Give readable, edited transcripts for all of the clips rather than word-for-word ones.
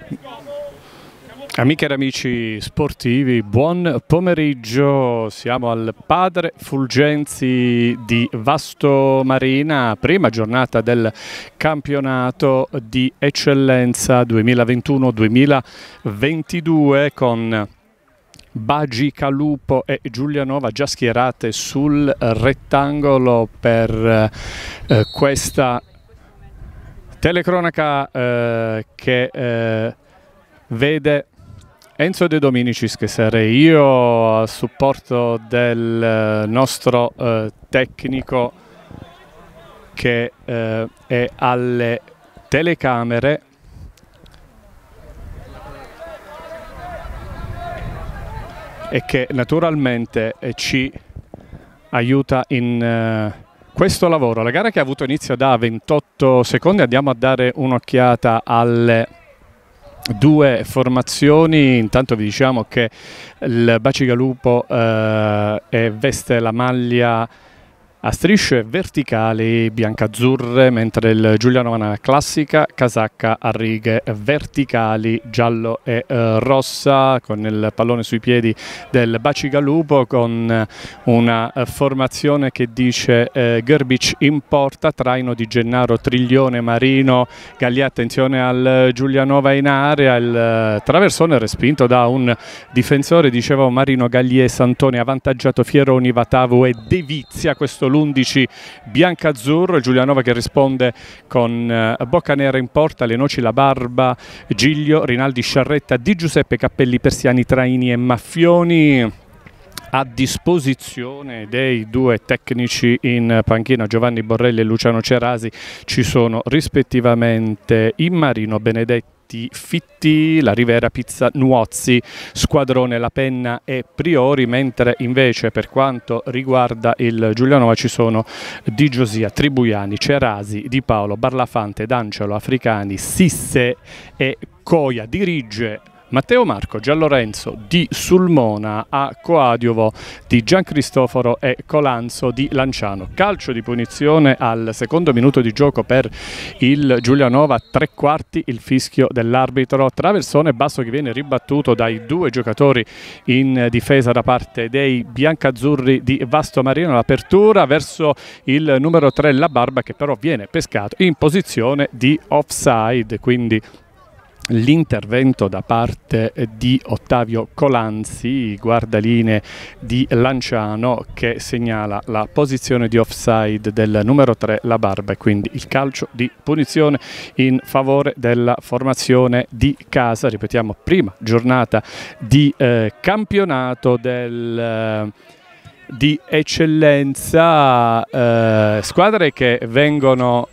Amiche ed amici sportivi, buon pomeriggio. Siamo al Padre Fulgenzi di Vasto Marina, prima giornata del campionato di eccellenza 2021-2022 con Bagicalupo e Giulianova già schierate sul rettangolo per questa telecronaca che vede Enzo De Dominicis, che sarei io a supporto del nostro tecnico che è alle telecamere, e che naturalmente ci aiuta in questo lavoro. La gara che ha avuto inizio da 28 secondi, andiamo a dare un'occhiata alle due formazioni. Intanto vi diciamo che il Bacigalupo veste la maglia a strisce verticali biancazzurre, mentre il Giulianova nella classica casacca a righe verticali giallo e rossa, con il pallone sui piedi del Bacigalupo, con una formazione che dice Grbić in porta, traino di Gennaro, Triglione, Marino, Gallia. Attenzione al Giulianova in area, il traversone respinto da un difensore, dicevo Marino, Gallie, Santoni, avvantaggiato Fieroni, Vatavu e De Vizia. Questo l'11 biancazzurro. Giulianova che risponde con Boccanera in porta, Le Noci, La Barba, Giglio, Rinaldi, Sciarretta, Di Giuseppe, Cappelli, Persiani, Traini e Maffioni. A disposizione dei due tecnici in panchina, Giovanni Borrelli e Luciano Cerasi, ci sono rispettivamente Immarino, Benedetti, Fitti, La Rivera, Pizza, Nuozzi, Squadrone, La Penna e Priori, mentre invece per quanto riguarda il Giulianova ci sono Di Giosia, Tribujani, Cerasi, Di Paolo, Barlafante, D'Ancelo, Africani, Sisse e Coia. Dirige Matteo Marco, Gianlorenzo di Sulmona, a coadiuvo di Giancristoforo e Colanzo di Lanciano. Calcio di punizione al secondo minuto di gioco per il Giulianova, 3/4 il fischio dell'arbitro, traversone basso che viene ribattuto dai due giocatori in difesa da parte dei biancazzurri di Vasto Marino. L'apertura verso il numero 3 La Barba, che però viene pescato in posizione di offside, quindi l'intervento da parte di Ottavio Colanzi, guardalinee di Lanciano, che segnala la posizione di offside del numero 3 La Barba, e quindi il calcio di punizione in favore della formazione di casa. Ripetiamo, prima giornata di campionato di eccellenza, squadre che vengono...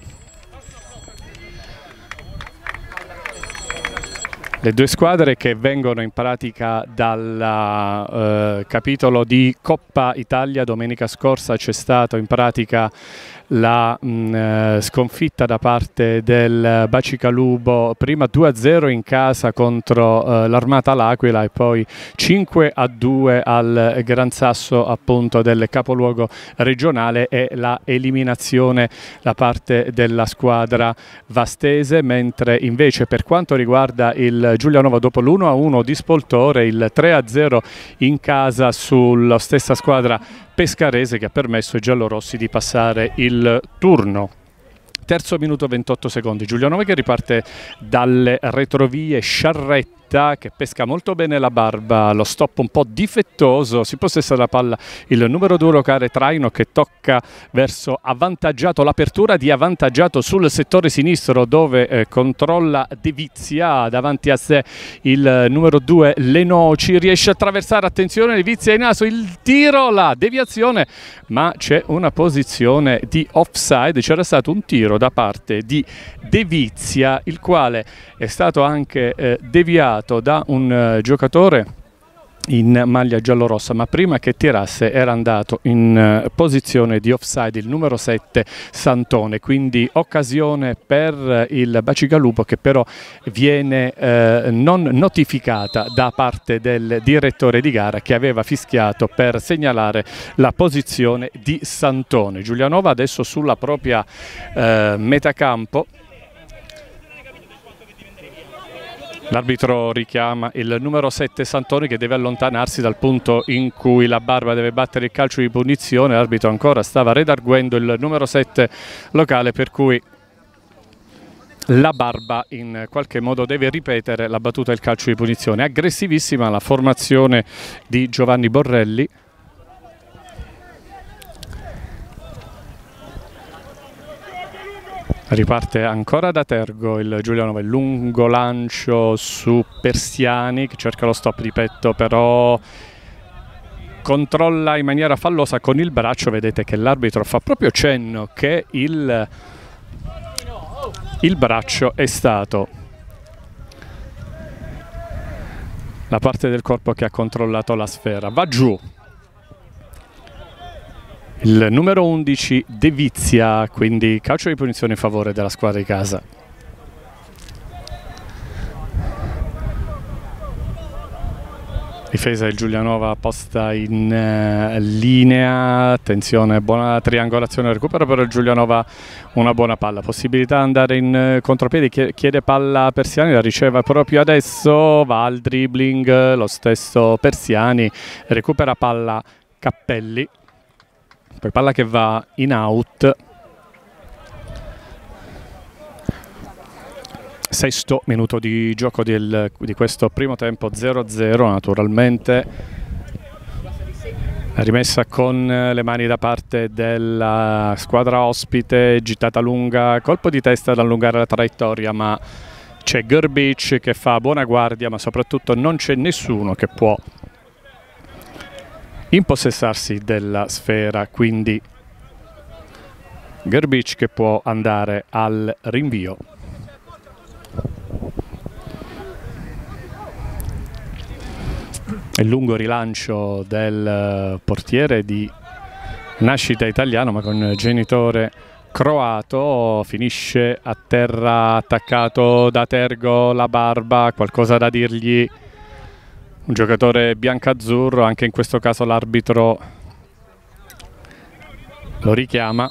Le due squadre che vengono in pratica dal capitolo di Coppa Italia. Domenica scorsa c'è stata in pratica la sconfitta da parte del Bacicalupo, prima 2-0 in casa contro l'Armata L'Aquila e poi 5-2 al Gran Sasso, appunto, del capoluogo regionale, e la eliminazione da parte della squadra vastese. Mentre invece per quanto riguarda il Giulianova, dopo l'1-1 di Spoltore, il 3-0 in casa sulla stessa squadra pescarese, che ha permesso ai giallorossi di passare il turno. Terzo minuto, 28 secondi. Giulianova che riparte dalle retrovie, Sciarretta che pesca molto bene La Barba, lo stop un po' difettoso, si possessa la palla il numero 2 locale Traino, che tocca verso avvantaggiato, l'apertura di avvantaggiato sul settore sinistro, dove controlla De Vizia, davanti a sé il numero 2 Le Noci, riesce a attraversare, attenzione, De Vizia in naso, il tiro, la deviazione, ma c'è una posizione di offside. C'era stato un tiro da parte di De Vizia, il quale è stato anche deviato da un giocatore in maglia giallorossa, ma prima che tirasse era andato in posizione di offside il numero 7 Santone, quindi occasione per il Bacigalupo, che però viene non notificata da parte del direttore di gara, che aveva fischiato per segnalare la posizione di Santone. Giulianova adesso sulla propria metacampo L'arbitro richiama il numero 7 Santoni, che deve allontanarsi dal punto in cui la Barba deve battere il calcio di punizione. L'arbitro ancora stava redarguendo il numero 7 locale, per cui la Barba in qualche modo deve ripetere la battuta del calcio di punizione. Aggressivissima la formazione di Giovanni Borrelli. Riparte ancora da Tergo il Giulianova, il lungo lancio su Persiani che cerca lo stop di petto, però controlla in maniera fallosa con il braccio. Vedete che l'arbitro fa proprio cenno che il braccio è stato la parte del corpo che ha controllato la sfera. Va giù il numero 11 De Vizia, quindi calcio di punizione in favore della squadra di casa. Difesa del Giulianova posta in linea, attenzione, buona triangolazione, recupero per il Giulianova, una buona palla, possibilità di andare in contropiedi, chiede palla Persiani, la riceve proprio adesso, va al dribbling lo stesso Persiani, recupera palla Cappelli. Poi palla che va in out. Sesto minuto di gioco di questo primo tempo, 0-0 naturalmente. Rimessa con le mani da parte della squadra ospite, gittata lunga, colpo di testa ad allungare la traiettoria, ma c'è Grbić che fa buona guardia, ma soprattutto non c'è nessuno che può impossessarsi della sfera, quindi Grbić che può andare al rinvio. Il lungo rilancio del portiere di nascita italiano ma con genitore croato, finisce a terra attaccato da Tergo. La Barba, qualcosa da dirgli? Un giocatore biancazzurro, anche in questo caso l'arbitro lo richiama.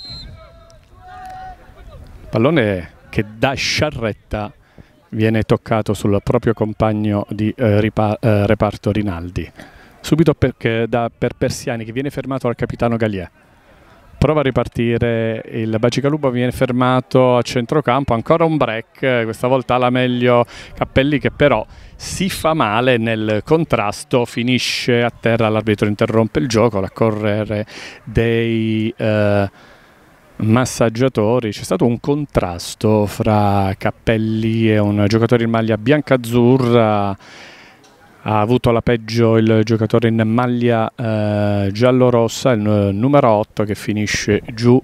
Pallone che da Sciarretta viene toccato sul proprio compagno di reparto Rinaldi. Subito per Persiani, che viene fermato dal capitano Gallier. Prova a ripartire il Bacigalupo, viene fermato a centrocampo, ancora un break, questa volta la meglio Cappelli che però si fa male nel contrasto, finisce a terra, l'arbitro interrompe il gioco, l'accorrere dei massaggiatori. C'è stato un contrasto fra Cappelli e un giocatore in maglia biancazzurra. Ha avuto la peggio il giocatore in maglia giallo-rossa, il numero 8 che finisce giù.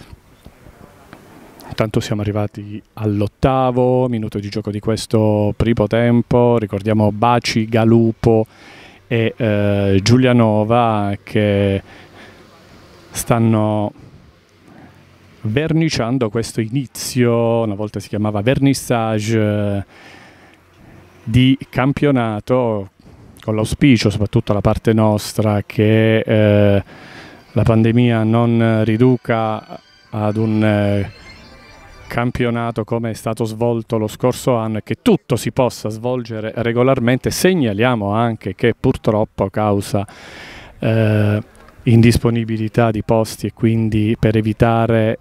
Intanto siamo arrivati all'8° minuto di gioco di questo primo tempo. Ricordiamo Bacigalupo e Giulianova che stanno verniciando questo inizio, una volta si chiamava vernissage, di campionato, con l'auspicio soprattutto da parte nostra che la pandemia non riduca ad un campionato come è stato svolto lo scorso anno e che tutto si possa svolgere regolarmente. Segnaliamo anche che purtroppo a causa indisponibilità di posti e quindi per evitare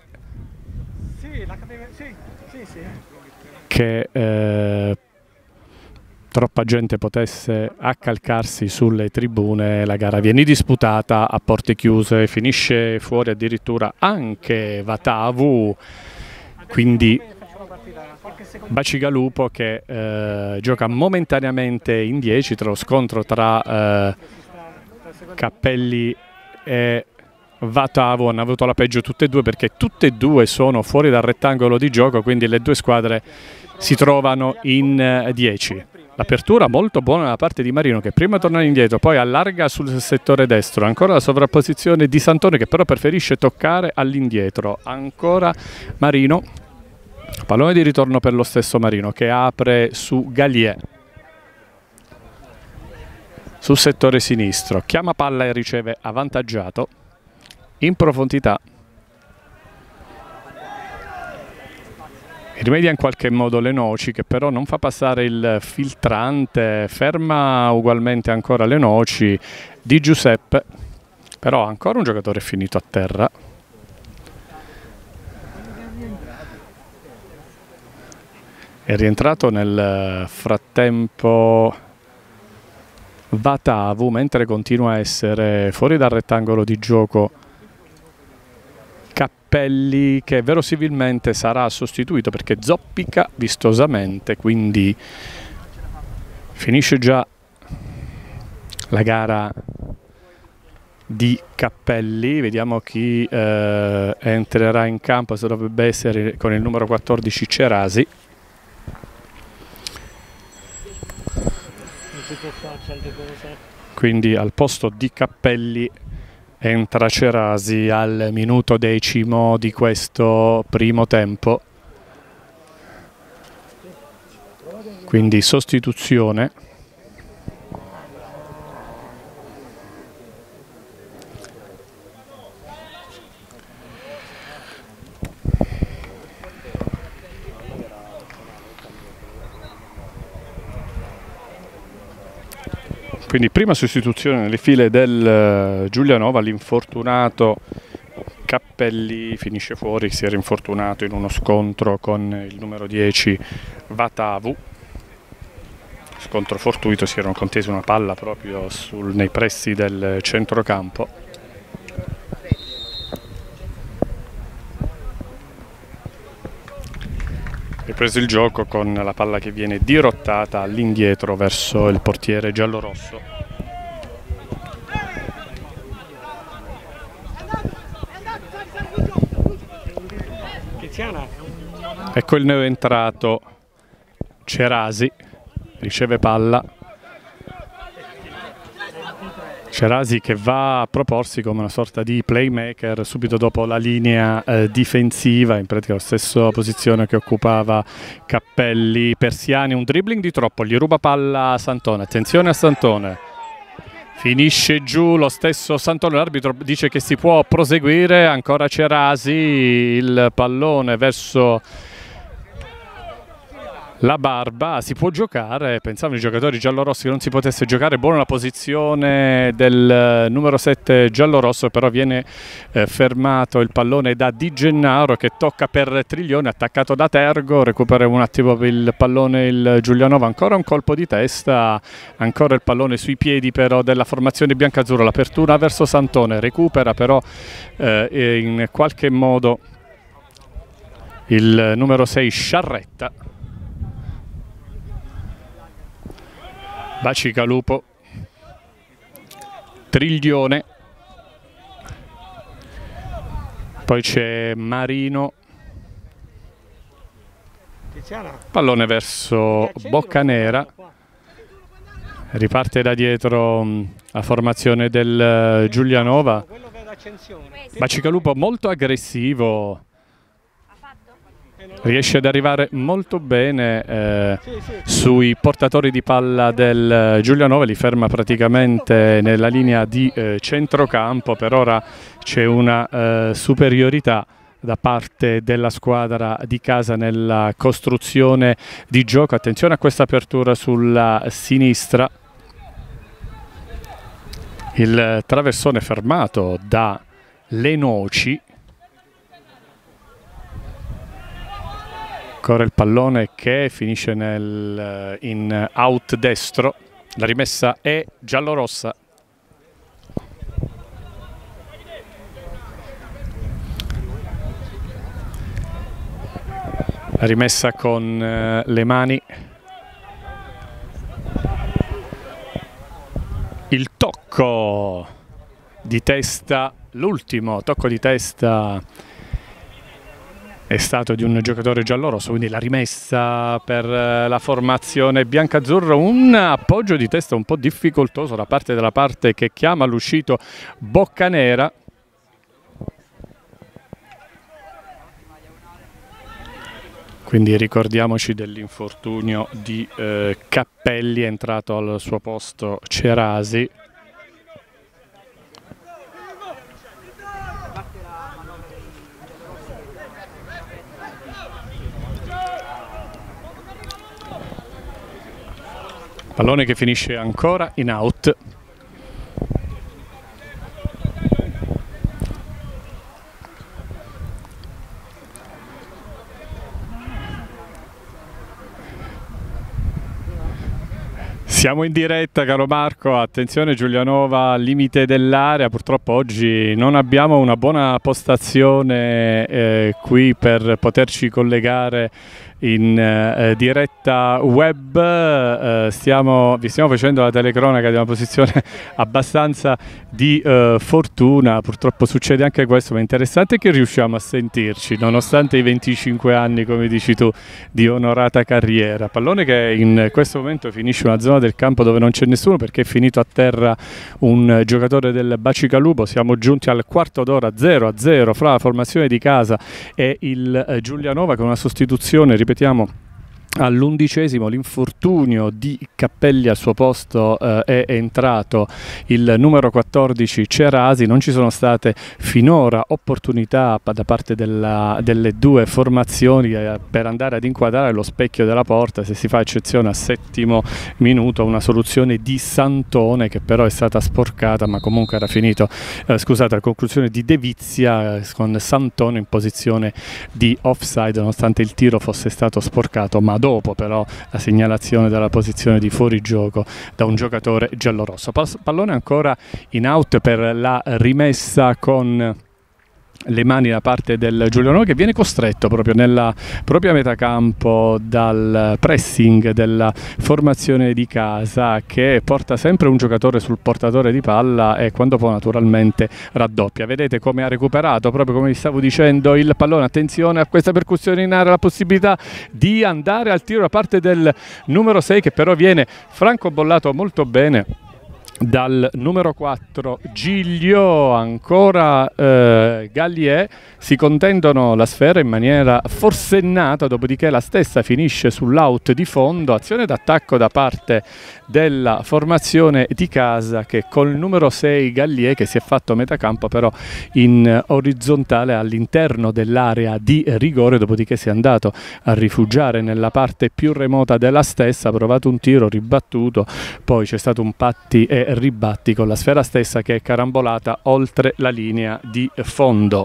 che troppa gente potesse accalcarsi sulle tribune, la gara viene disputata a porte chiuse, finisce fuori addirittura anche Vatavu, quindi Bacigalupo che gioca momentaneamente in 10 tra lo scontro tra Cappelli e Vatavu. Hanno avuto la peggio tutte e due perché tutte e due sono fuori dal rettangolo di gioco, quindi le due squadre si trovano in 10. L'apertura molto buona da parte di Marino che prima torna indietro, poi allarga sul settore destro, ancora la sovrapposizione di Santoni che però preferisce toccare all'indietro, ancora Marino, pallone di ritorno per lo stesso Marino che apre su Gallier sul settore sinistro, chiama palla e riceve avvantaggiato in profondità rimedia in qualche modo le noci, che però non fa passare il filtrante, ferma ugualmente ancora le noci di Giuseppe, però ancora un giocatore finito a terra. È rientrato nel frattempo Vatavu, mentre continua a essere fuori dal rettangolo di gioco Cappelli, che verosimilmente sarà sostituito perché zoppica vistosamente, quindi finisce già la gara di Cappelli. Vediamo chi entrerà in campo, se dovrebbe essere con il numero 14 Cerasi. Quindi al posto di Cappelli entra Cerasi al minuto 10 di questo primo tempo. Quindi sostituzione. Quindi prima sostituzione nelle file del Giulianova, l'infortunato Cappelli finisce fuori, si era infortunato in uno scontro con il numero 10 Vatavu. Scontro fortuito, si erano contesi una palla proprio nei pressi del centrocampo. Ripreso il gioco con la palla che viene dirottata all'indietro verso il portiere giallorosso. Ecco il neoentrato Cerasi, riceve palla. Cerasi che va a proporsi come una sorta di playmaker subito dopo la linea difensiva, in pratica la stessa posizione che occupava Cappelli. Persiani, un dribbling di troppo, gli ruba palla a Santone, attenzione a Santone, finisce giù lo stesso Santone, l'arbitro dice che si può proseguire, ancora Cerasi, il pallone verso la barba, si può giocare. Pensavano i giocatori giallorossi che non si potesse giocare, buona la posizione del numero 7 giallorosso, però viene fermato il pallone da Di Gennaro che tocca per Triglione, attaccato da Tergo, recupera un attimo il pallone il Giulianova, ancora un colpo di testa, ancora il pallone sui piedi però della formazione biancazzurra, l'apertura verso Santone, recupera però in qualche modo il numero 6 Sciarretta. Bacigalupo, Triglione, poi c'è Marino, pallone verso Boccanera, riparte da dietro la formazione del Giulianova. Bacigalupo molto aggressivo, riesce ad arrivare molto bene sui portatori di palla del Giulianova, li ferma praticamente nella linea di centrocampo. Per ora c'è una superiorità da parte della squadra di casa nella costruzione di gioco. Attenzione a questa apertura sulla sinistra, il traversone fermato da Lenoci. Ancora il pallone che finisce in out destro, la rimessa è giallorossa. La rimessa con le mani. Il tocco di testa, l'ultimo tocco di testa è stato di un giocatore giallorosso, quindi la rimessa per la formazione biancazzurra, un appoggio di testa un po' difficoltoso da parte della parte che chiama all'uscito Boccanera. Quindi ricordiamoci dell'infortunio di Cappelli, è entrato al suo posto Cerasi. Pallone che finisce ancora in out. Siamo in diretta, caro Marco, attenzione Giulianova al limite dell'area, purtroppo oggi non abbiamo una buona postazione qui per poterci collegare in diretta web. Vi stiamo facendo la telecronaca di una posizione abbastanza di fortuna, purtroppo succede anche questo, ma è interessante che riusciamo a sentirci nonostante i 25 anni, come dici tu, di onorata carriera. Pallone che in questo momento finisce una zona del campo dove non c'è nessuno perché è finito a terra un giocatore del Bacigalupo. Siamo giunti al quarto d'ora, 0-0 fra la formazione di casa e il Giulianova, con una sostituzione, ripetiamo, all'11° l'infortunio di Cappelli. Al suo posto è entrato il numero 14 Cerasi. Non ci sono state finora opportunità da parte delle due formazioni per andare ad inquadrare lo specchio della porta, se si fa eccezione a 7° minuto una soluzione di Santone che però è stata sporcata, ma comunque era finito, scusate, la conclusione di De Vizia con Santone in posizione di offside nonostante il tiro fosse stato sporcato, ma dopo però la segnalazione della posizione di fuorigioco da un giocatore giallorosso. Pallone ancora in out per la rimessa con le mani da parte del Giulianova, che viene costretto proprio nella propria metacampo dal pressing della formazione di casa, che porta sempre un giocatore sul portatore di palla e quando può naturalmente raddoppia. Vedete come ha recuperato, proprio come vi stavo dicendo, il pallone. Attenzione a questa percussione in area, la possibilità di andare al tiro da parte del numero 6 che però viene francobollato molto bene dal numero 4 Giglio. Ancora Gallier, si contendono la sfera in maniera forsennata, dopodiché la stessa finisce sull'out di fondo. Azione d'attacco da parte della formazione di casa, che col numero 6 Gallier, che si è fatto metacampo però in orizzontale all'interno dell'area di rigore, dopodiché si è andato a rifugiare nella parte più remota della stessa, ha provato un tiro ribattuto, poi c'è stato un patti e ribatti con la sfera stessa che è carambolata oltre la linea di fondo.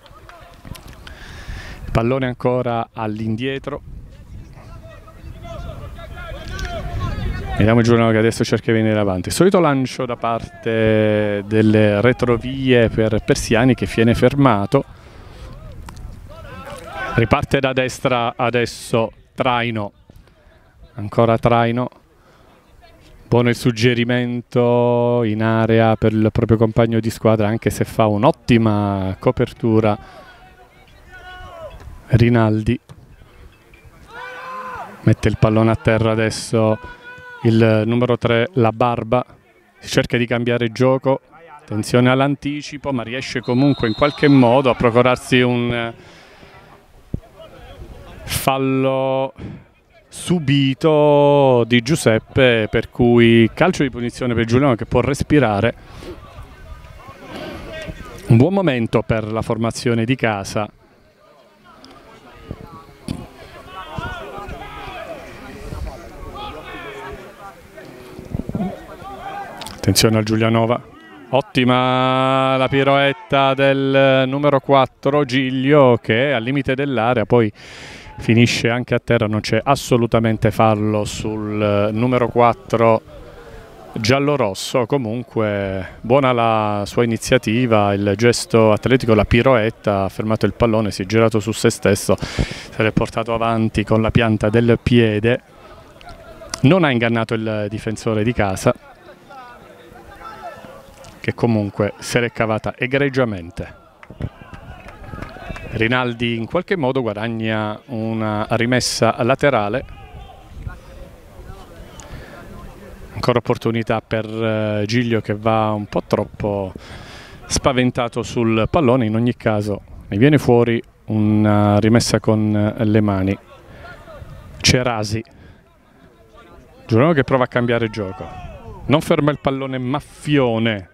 Pallone ancora all'indietro. Vediamo il Giulianova che adesso cerca di venire avanti. Solito lancio da parte delle retrovie per Persiani, che viene fermato. Riparte da destra adesso Traino. Ancora Traino. Buono il suggerimento in area per il proprio compagno di squadra, anche se fa un'ottima copertura Rinaldi. Mette il pallone a terra adesso il numero 3 La Barba, si cerca di cambiare gioco, attenzione all'anticipo, ma riesce comunque in qualche modo a procurarsi un fallo subito di Giuseppe, per cui calcio di punizione per Giuliano, che può respirare. Un buon momento per la formazione di casa. Attenzione al Giulianova, ottima la piroetta del numero 4 Giglio, che è al limite dell'area, poi finisce anche a terra. Non c'è assolutamente fallo sul numero 4 giallorosso. Comunque buona la sua iniziativa, il gesto atletico, la piroetta, ha fermato il pallone, si è girato su se stesso, se l'è portato avanti con la pianta del piede, non ha ingannato il difensore di casa, che comunque se l'è cavata egregiamente. Rinaldi in qualche modo guadagna una rimessa laterale. Ancora opportunità per Giglio, che va un po' troppo spaventato sul pallone. In ogni caso ne viene fuori una rimessa con le mani. Cerasi, Giuliano che prova a cambiare gioco, non ferma il pallone Maffione.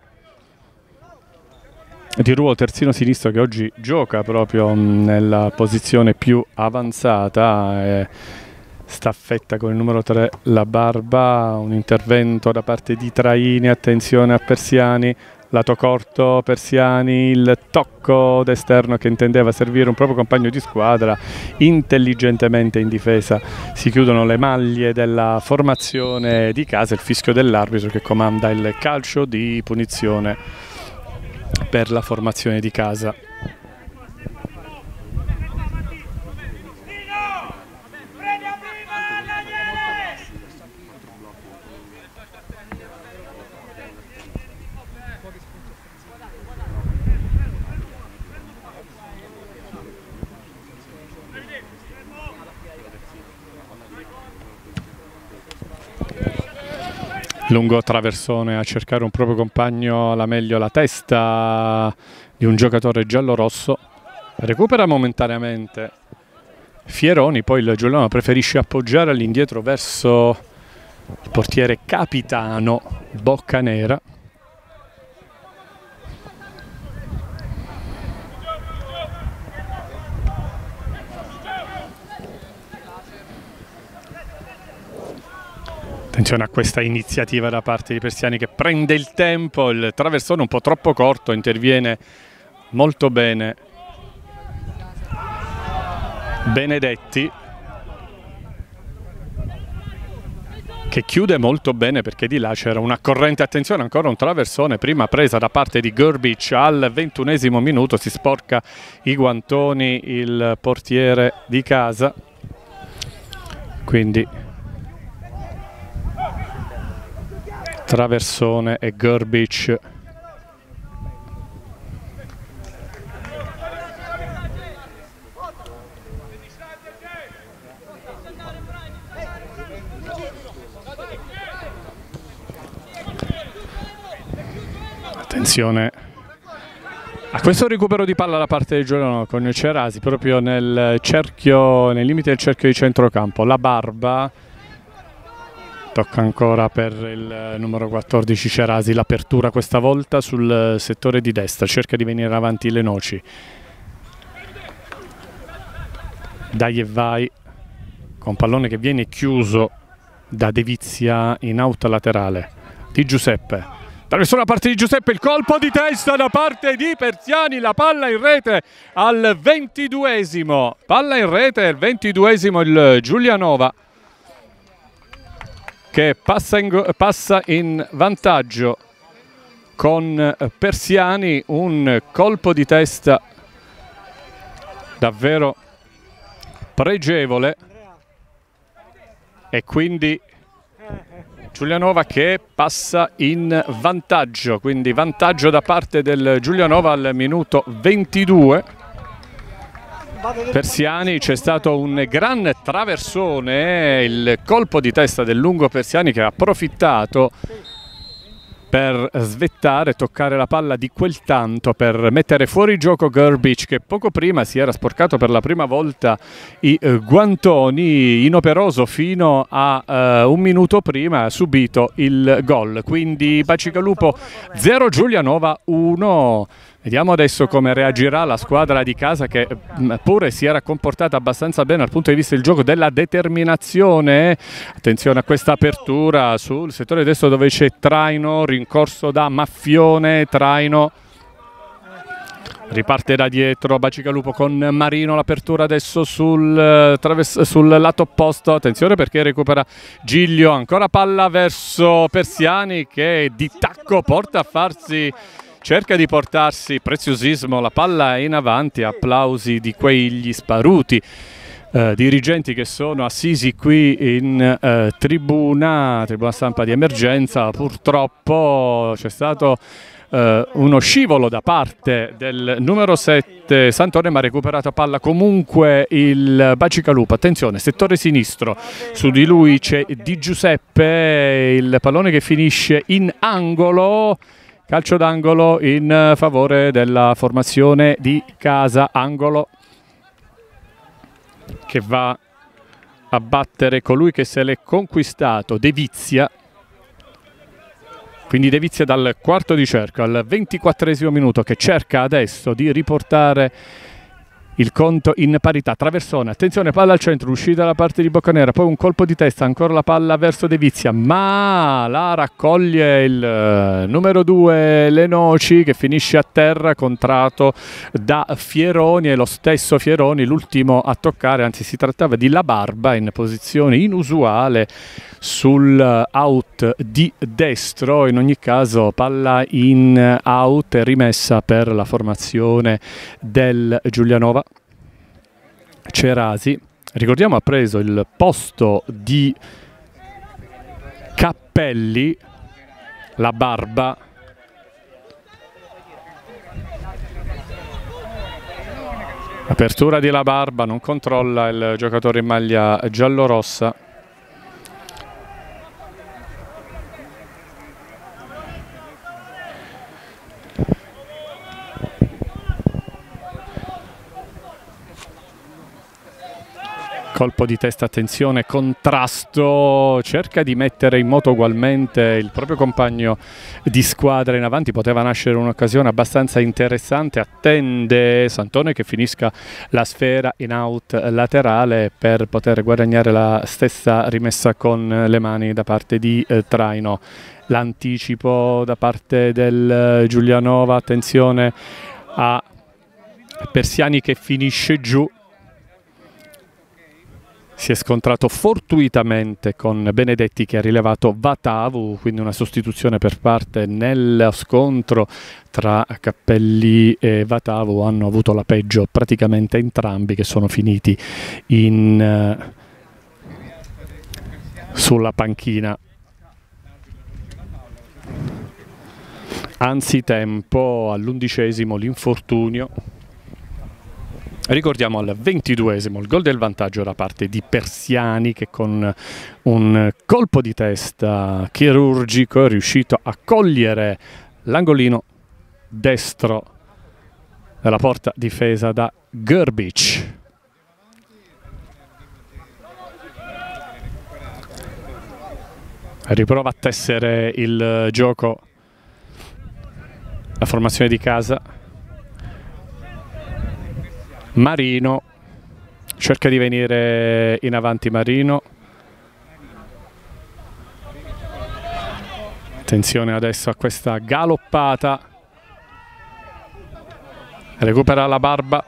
Di ruolo terzino sinistro, che oggi gioca proprio nella posizione più avanzata, staffetta con il numero 3 La Barba, un intervento da parte di Traini, attenzione a Persiani, lato corto Persiani, il tocco d'esterno che intendeva servire un proprio compagno di squadra, intelligentemente in difesa si chiudono le maglie della formazione di casa, il fischio dell'arbitro che comanda il calcio di punizione per la formazione di casa. Lungo traversone a cercare un proprio compagno, alla meglio la testa di un giocatore giallo-rosso, recupera momentaneamente Fieroni, poi il Giuliano preferisce appoggiare all'indietro verso il portiere capitano Boccanera. Attenzione a questa iniziativa da parte di Persiani che prende il tempo, il traversone un po' troppo corto, interviene molto bene Benedetti, che chiude molto bene perché di là c'era una corrente. Attenzione, ancora un traversone, prima presa da parte di Grbić al 21esimo minuto, si sporca i guantoni il portiere di casa, quindi traversone e Grbić. Attenzione a questo recupero di palla da parte di Giuliano con Cerasi proprio nel cerchio, nei limiti del cerchio di centrocampo. La Barba tocca ancora per il numero 14 Cerasi, l'apertura questa volta sul settore di destra, cerca di venire avanti le Noci. Dai e vai, con pallone che viene chiuso da De Vizia in out laterale di Giuseppe. Attraverso la parte di Giuseppe, il colpo di testa da parte di Persiani, la palla in rete al 22esimo, palla in rete al 22esimo il Giulianova che passa in vantaggio con Persiani, un colpo di testa davvero pregevole e quindi Giulianova che passa in vantaggio, quindi vantaggio da parte del Giulianova al minuto 22. Persiani, c'è stato un gran traversone, il colpo di testa del lungo Persiani che ha approfittato per svettare, toccare la palla di quel tanto per mettere fuori gioco Grbić, che poco prima si era sporcato per la prima volta i guantoni, inoperoso fino a un minuto prima, ha subito il gol. Quindi Bacigalupo 0, Giulianova 1. Vediamo adesso come reagirà la squadra di casa che pure si era comportata abbastanza bene dal punto di vista del gioco, della determinazione. Attenzione a questa apertura sul settore destro dove c'è Traino, rincorso da Maffione, Traino riparte da dietro, Bacigalupo con Marino, l'apertura adesso sul lato opposto, attenzione perché recupera Giglio, ancora palla verso Persiani che di tacco porta a farsi... cerca di portarsi preziosismo, la palla è in avanti, applausi di quegli sparuti dirigenti che sono assisi qui in tribuna stampa di emergenza. Purtroppo c'è stato uno scivolo da parte del numero 7 Santone, ma ha recuperato palla comunque il Bacigalupo. Attenzione, settore sinistro, su di lui c'è Di Giuseppe, il pallone che finisce in angolo. Calcio d'angolo in favore della formazione di casa, angolo che va a battere colui che se l'è conquistato, De Vizia. Quindi De Vizia dal quarto di cerco al 24esimo minuto che cerca adesso di riportare il conto in parità. Traversone, attenzione, palla al centro, uscita da parte di Boccanera, poi un colpo di testa, ancora la palla verso De Vizia, ma la raccoglie il numero 2 Lenoci, che finisce a terra, contrato da Fieroni, e lo stesso Fieroni l'ultimo a toccare, anzi si trattava di La Barba in posizione inusuale sul out di destro. In ogni caso palla in out, rimessa per la formazione del Giulianova. Cerasi, ricordiamo, ha preso il posto di Cappelli. La Barba apertura di La Barba, non controlla il giocatore in maglia giallorossa. Colpo di testa, attenzione, contrasto, cerca di mettere in moto ugualmente il proprio compagno di squadra in avanti, poteva nascere un'occasione abbastanza interessante, attende Santone che finisca la sfera in out laterale per poter guadagnare la stessa rimessa con le mani da parte di Traino. L'anticipo da parte del Giulianova, attenzione a Persiani che finisce giù. Si è scontrato fortuitamente con Benedetti che ha rilevato Vatavu, quindi una sostituzione per parte nello scontro tra Cappelli e Vatavu. Hanno avuto la peggio praticamente entrambi, che sono finiti sulla panchina. Anzitempo all'11° l'infortunio. Ricordiamo al 22° il gol del vantaggio da parte di Persiani, che con un colpo di testa chirurgico è riuscito a cogliere l'angolino destro della porta difesa da Grbić. Riprova a tessere il gioco la formazione di casa. Marino cerca di venire in avanti. Marino, attenzione adesso a questa galoppata, recupera La Barba,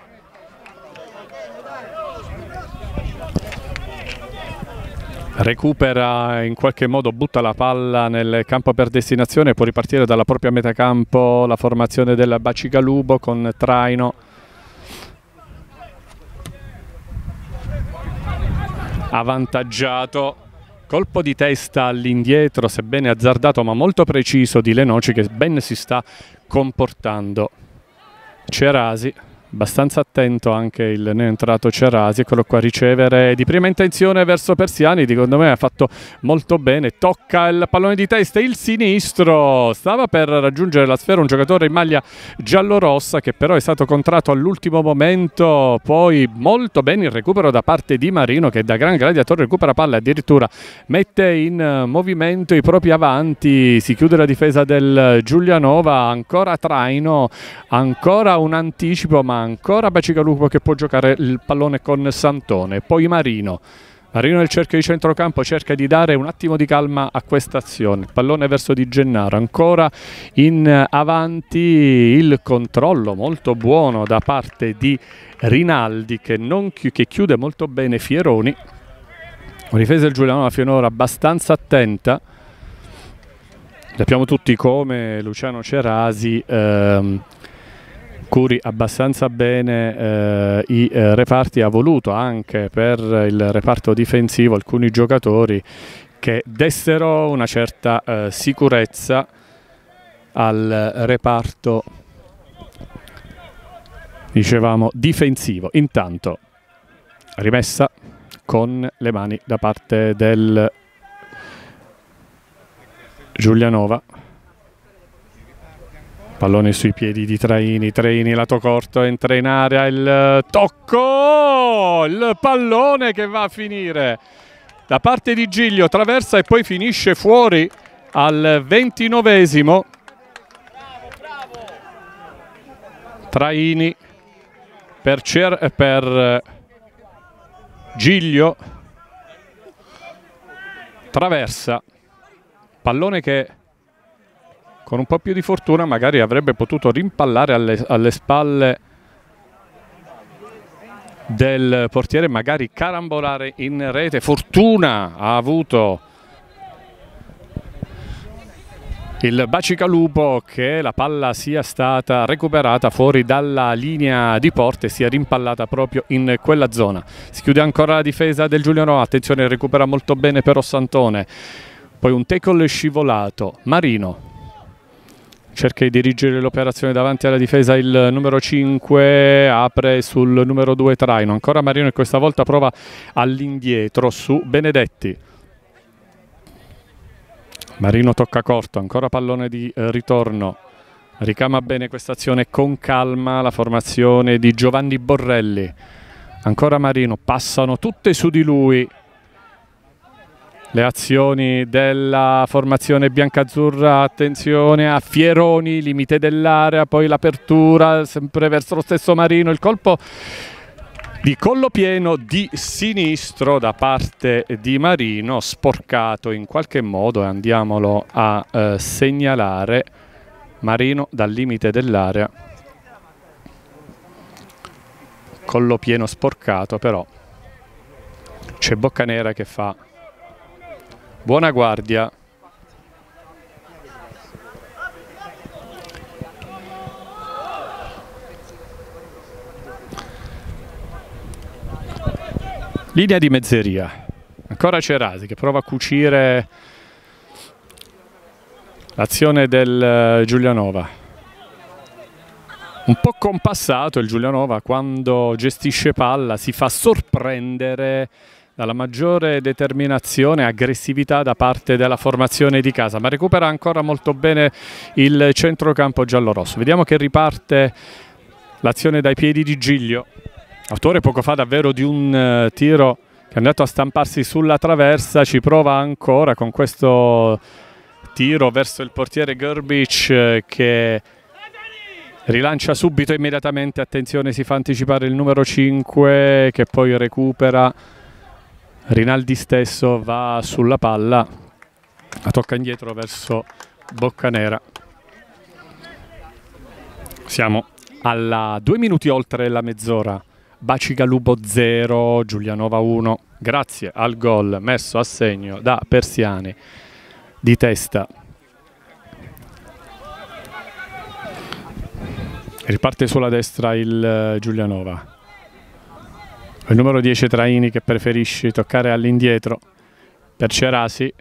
recupera in qualche modo, butta la palla nel campo per destinazione, può ripartire dalla propria metacampo la formazione del Bacigalupo con Traino. Avvantaggiato, colpo di testa all'indietro, sebbene azzardato ma molto preciso, di Lenoci, che ben si sta comportando. Cerasi, abbastanza attento anche il neoentrato Cerasi, eccolo qua a ricevere di prima intenzione verso Persiani, secondo me ha fatto molto bene, tocca il pallone di testa, il sinistro, stava per raggiungere la sfera un giocatore in maglia giallorossa che però è stato contratto all'ultimo momento. Poi molto bene il recupero da parte di Marino, che da gran gladiatore recupera palla e addirittura mette in movimento i propri avanti, si chiude la difesa del Giulianova, ancora Traino, ancora un anticipo, ma ancora Bacigalupo che può giocare il pallone con Santone. Poi Marino nel cerchio di centrocampo cerca di dare un attimo di calma a questa azione, il pallone verso Di Gennaro, ancora in avanti, il controllo molto buono da parte di Rinaldi che chiude molto bene Fieroni. Una difesa del Giulianova finora abbastanza attenta, sappiamo tutti come Luciano Cerasi curi abbastanza bene i reparti, ha voluto anche per il reparto difensivo alcuni giocatori che dessero una certa sicurezza al reparto, dicevamo, difensivo. Intanto rimessa con le mani da parte del Giulianova. Pallone sui piedi di Traini, lato corto, entra in area, il tocco, il pallone che va a finire da parte di Giglio, traversa e poi finisce fuori al 29°. Traini per Giglio, traversa, pallone che con un po' più di fortuna magari avrebbe potuto rimpallare alle spalle del portiere, magari carambolare in rete. Fortuna ha avuto il Bacigalupo che la palla sia stata recuperata fuori dalla linea di porta e sia rimpallata proprio in quella zona. Si chiude ancora la difesa del Giulianova, attenzione, recupera molto bene però Santone, poi un tackle scivolato. Marino cerca di dirigere l'operazione davanti alla difesa, il numero 5 apre sul numero 2 Traino, ancora Marino e questa volta prova all'indietro su Benedetti. Marino tocca corto, ancora pallone di ritorno, ricama bene questa azione con calma la formazione di Giovanni Borrelli, ancora Marino, passano tutte su di lui le azioni della formazione biancazzurra. Attenzione a Fieroni, limite dell'area, poi l'apertura sempre verso lo stesso Marino, il colpo di collo pieno di sinistro da parte di Marino, sporcato in qualche modo, e andiamolo a segnalare. Marino dal limite dell'area, collo pieno sporcato, però c'è Boccanera che fa buona guardia. Linea di mezzeria, ancora Cerasi che prova a cucire l'azione del Giulianova. Un po' compassato il Giulianova quando gestisce palla, si fa sorprendere dalla maggiore determinazione e aggressività da parte della formazione di casa, ma recupera ancora molto bene il centrocampo giallorosso. Vediamo che riparte l'azione dai piedi di Giglio, autore poco fa davvero di un tiro che è andato a stamparsi sulla traversa, ci prova ancora con questo tiro verso il portiere Grbic che rilancia subito immediatamente. Attenzione, si fa anticipare il numero 5 che poi recupera. Rinaldi stesso va sulla palla, la tocca indietro verso Boccanera. Siamo alla 2 minuti oltre la mezz'ora. Bacigalupo 0, Giulianova 1, grazie al gol messo a segno da Persiani di testa. Riparte sulla destra il Giulianova. Il numero 10 Traini che preferisce toccare all'indietro per Cerasi.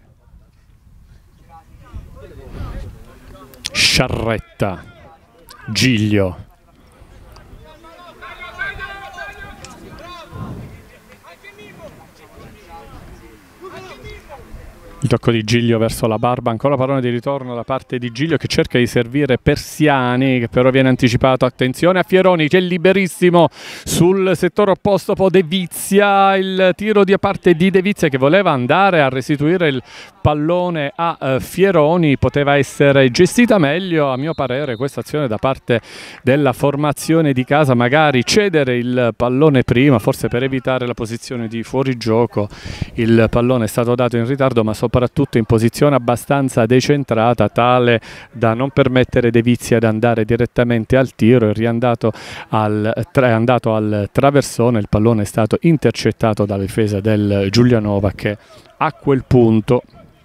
Sciarretta, Giglio. Il tocco di Giglio verso la barba, ancora pallone di ritorno da parte di Giglio che cerca di servire Persiani, che però viene anticipato. Attenzione a Fieroni che è liberissimo sul settore opposto, poi De Vizia, il tiro di parte di De Vizia che voleva andare a restituire il pallone a Fieroni, poteva essere gestita meglio a mio parere questa azione da parte della formazione di casa, magari cedere il pallone prima, forse per evitare la posizione di fuorigioco. Il pallone è stato dato in ritardo ma soprattutto in posizione abbastanza decentrata, tale da non permettere De Vizia di andare direttamente al tiro. È andato al traversone, il pallone è stato intercettato dalla difesa del Giulianova che a quel punto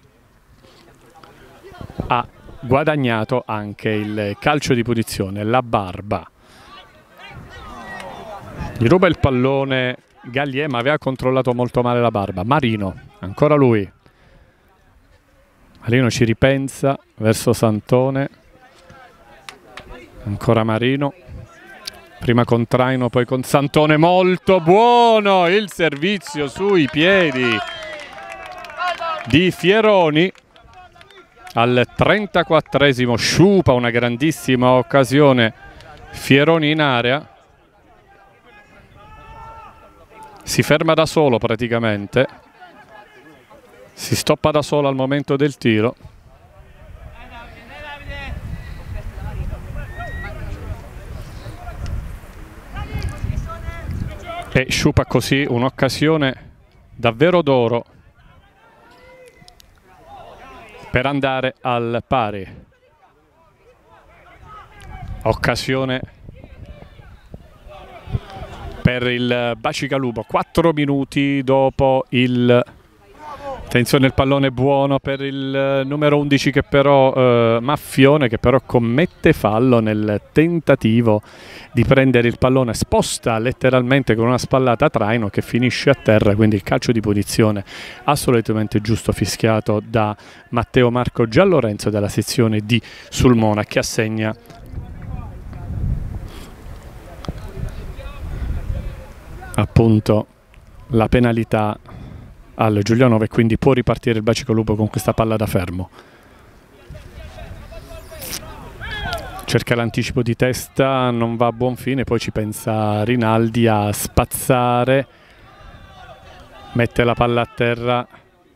ha guadagnato anche il calcio di punizione. La barba gli ruba il pallone Gallier, ma aveva controllato molto male la barba. Marino, ancora lui. Marino ci ripensa verso Santone, ancora Marino, prima con Traino poi con Santone. Molto buono il servizio sui piedi di Fieroni al 34esimo. Sciupa, una grandissima occasione, Fieroni in area, si ferma da solo praticamente, si stoppa da solo al momento del tiro. e sciupa così un'occasione davvero d'oro per andare al pari. Occasione per il Bacigalupo, 4 minuti dopo il... Attenzione, il pallone buono per il numero 11 che però Maffione, che però commette fallo nel tentativo di prendere il pallone, sposta letteralmente con una spallata Traino che finisce a terra, quindi il calcio di punizione assolutamente giusto fischiato da Matteo Marco Giallorenzo della sezione di Sulmona, che assegna appunto la penalità al Giulianova e quindi può ripartire il Bacigalupo con questa palla da fermo. Cerca l'anticipo di testa, non va a buon fine, poi ci pensa Rinaldi a spazzare, mette la palla a terra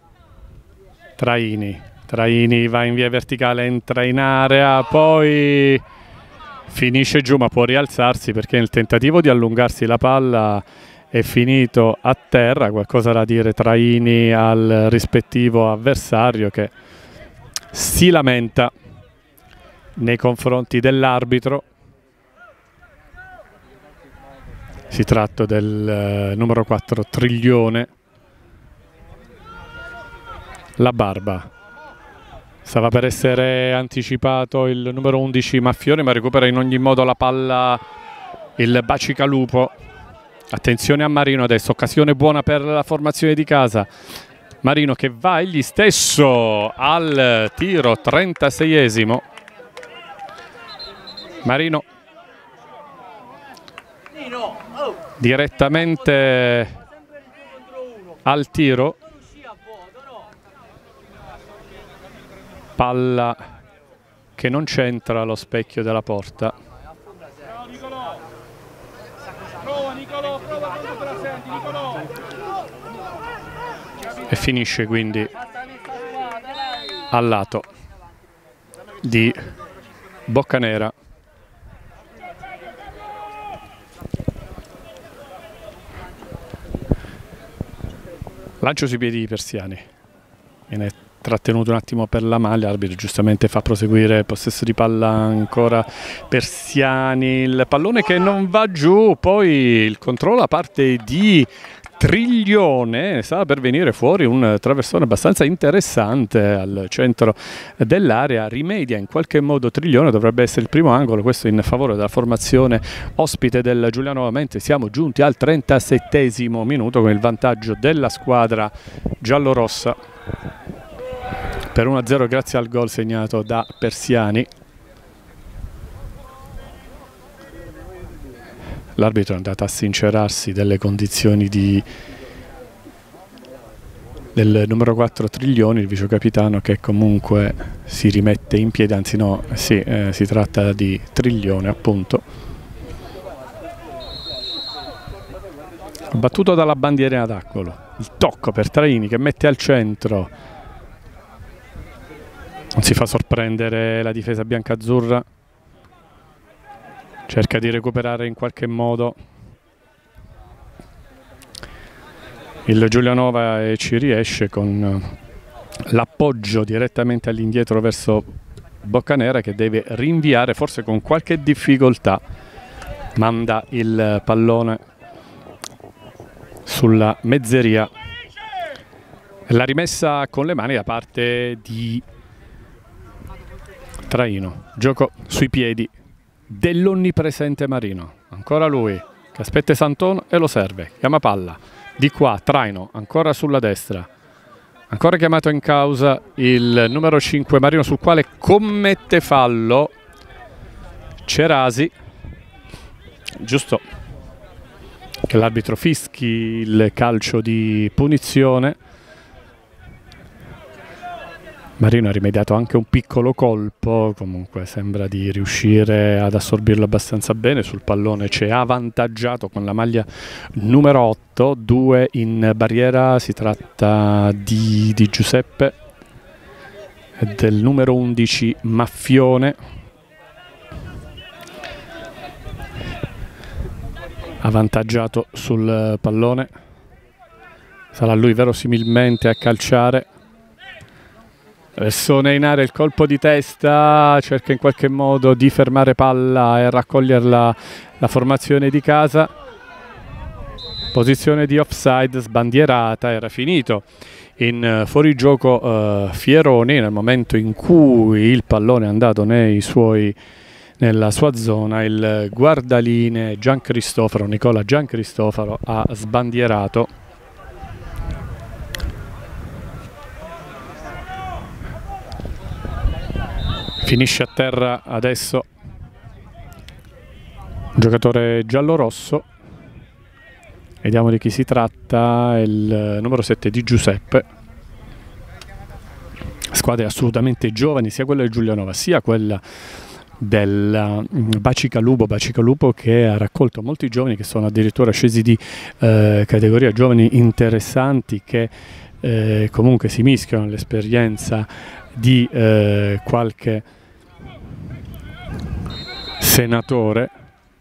Traini va in via verticale, entra in area, poi finisce giù ma può rialzarsi perché nel tentativo di allungarsi la palla è finito a terra. Qualcosa da dire Traini al rispettivo avversario, che si lamenta nei confronti dell'arbitro. Si tratta del numero 4 Triglione. La Barba. Stava per essere anticipato il numero 11 Maffione, ma recupera in ogni modo la palla il Bacigalupo. Attenzione a Marino adesso, occasione buona per la formazione di casa. Marino che va egli stesso al tiro, 36esimo. Marino direttamente al tiro. Palla che non c'entra allo specchio della porta. E finisce quindi al lato di Boccanera. Lancio sui piedi di Persiani, viene trattenuto un attimo per la maglia, l'arbitro giustamente fa proseguire il possesso di palla ancora Persiani, il pallone che non va giù, poi il controllo da parte di Triglione, stava per venire fuori un traversone abbastanza interessante al centro dell'area, rimedia in qualche modo Triglione, dovrebbe essere il primo angolo, questo in favore della formazione ospite del Giulianova, mentre siamo giunti al 37esimo minuto con il vantaggio della squadra giallorossa per 1-0 grazie al gol segnato da Persiani. L'arbitro è andato a sincerarsi delle condizioni del numero 4 Triglioni, il vicecapitano, che comunque si rimette in piedi, anzi no, sì, si tratta di Triglione appunto. Battuto dalla bandierina d'Accolo, il tocco per Traini che mette al centro, non si fa sorprendere la difesa biancazzurra. Cerca di recuperare in qualche modo il Giulianova e ci riesce con l'appoggio direttamente all'indietro verso Boccanera, che deve rinviare forse con qualche difficoltà. Manda il pallone sulla mezzeria. La rimessa con le mani da parte di Traino. Gioco sui piedi dell'onnipresente Marino, ancora lui che aspetta Santon e lo serve, chiama palla di qua, Traino ancora sulla destra, ancora chiamato in causa il numero 5 Marino, sul quale commette fallo Cerasi. Giusto che l'arbitro fischi il calcio di punizione. Marino ha rimediato anche un piccolo colpo, comunque sembra di riuscire ad assorbirlo abbastanza bene. Sul pallone c'è avvantaggiato con la maglia numero 8, 2 in barriera, si tratta di Giuseppe e del numero 11 Maffione. avvantaggiato sul pallone, sarà lui verosimilmente a calciare. Vessone in area, il colpo di testa, cerca in qualche modo di fermare palla e raccoglierla la formazione di casa. Posizione di offside sbandierata, era finito in fuorigioco Fieroni nel momento in cui il pallone è andato nella sua zona. Il guardaline Nicola Giancristofaro ha sbandierato. Finisce a terra adesso un giocatore giallorosso. Vediamo di chi si tratta, il numero 7 di Giuseppe. Squadre assolutamente giovani, sia quella del Giulianova sia quella del Bacicalupo che ha raccolto molti giovani che sono addirittura scesi di categoria, giovani interessanti che comunque si mischiano all'esperienza di qualche senatore.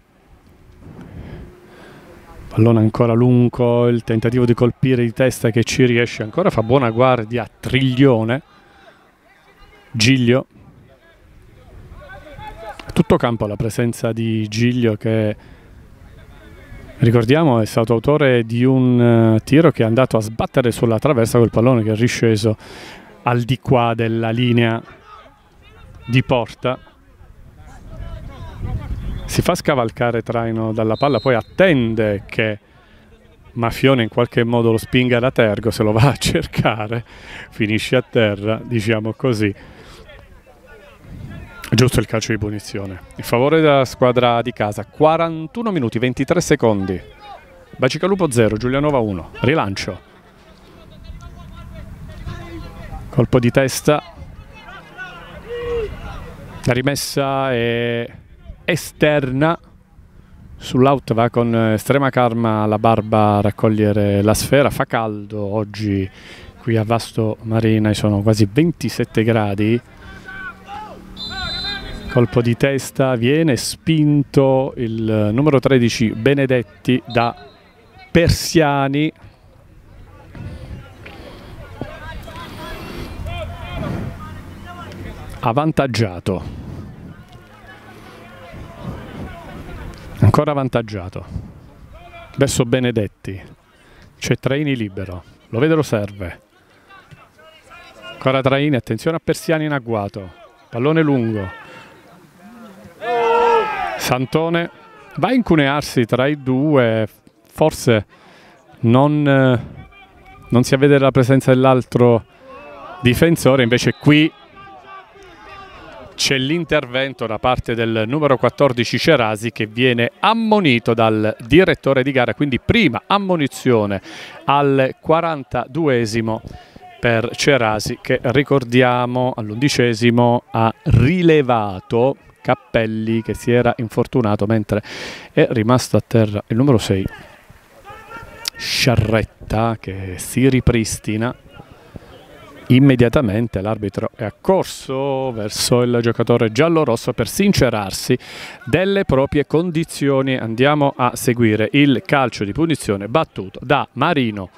Pallone ancora lungo, il tentativo di colpire di testa che ci riesce ancora, fa buona guardia Triglione. Giglio, tutto campo la presenza di Giglio che, ricordiamo, è stato autore di un tiro che è andato a sbattere sulla traversa col pallone che è risceso al di qua della linea di porta. Si fa scavalcare Traino dalla palla, poi attende che Mafione in qualche modo lo spinga da tergo, se lo va a cercare, finisce a terra, diciamo così. Giusto il calcio di punizione. In favore della squadra di casa, 41 minuti, 23 secondi. Bacicalupo 0, Giulianova 1. Rilancio. Colpo di testa. La rimessa è esterna. Sull'out va con estrema calma la Barba a raccogliere la sfera. Fa caldo oggi qui a Vasto Marina, sono quasi 27 gradi. Colpo di testa, viene spinto il numero 13 Benedetti da Persiani. Avvantaggiato. Ancora avvantaggiato. Adesso Benedetti. C'è Traini libero. Lo vede, lo serve. Ancora Traini, attenzione a Persiani in agguato. Pallone lungo. Santone va a incunearsi tra i due, forse non si avvede la presenza dell'altro difensore, invece qui c'è l'intervento da parte del numero 14 Cerasi che viene ammonito dal direttore di gara, quindi prima ammonizione al 42esimo per Cerasi che, ricordiamo, all'11esimo ha rilevato Cappelli che si era infortunato mentre è rimasto a terra il numero 6 Sciarretta che si ripristina. Immediatamente l'arbitro è accorso verso il giocatore giallorosso per sincerarsi delle proprie condizioni. Andiamo a seguire il calcio di punizione battuto da Marino.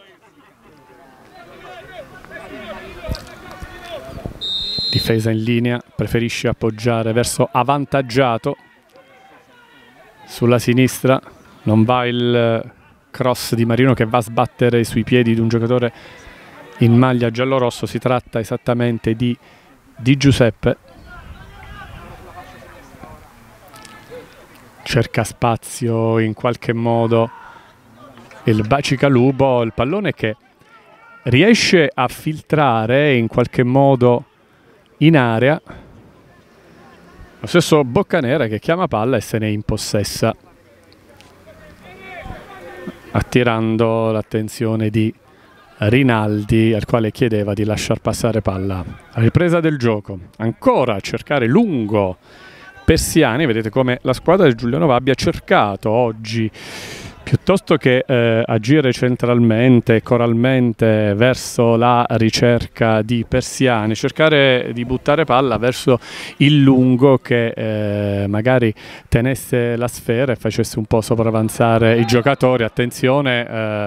Difesa in linea, preferisce appoggiare verso avvantaggiato. Sulla sinistra non va il cross di Marino che va a sbattere sui piedi di un giocatore in maglia giallorosso. Si tratta esattamente di Giuseppe. Cerca spazio in qualche modo il Bacicalupo, il pallone che riesce a filtrare in qualche modo in area. Lo stesso Boccanera che chiama palla e se ne impossessa, attirando l'attenzione di Rinaldi, al quale chiedeva di lasciar passare palla. A ripresa del gioco, ancora a cercare lungo Persiani. Vedete come la squadra del Giulianova abbia cercato oggi piuttosto che agire centralmente e coralmente verso la ricerca di Persiani, cercare di buttare palla verso il lungo che magari tenesse la sfera e facesse un po' sopravanzare i giocatori. Attenzione,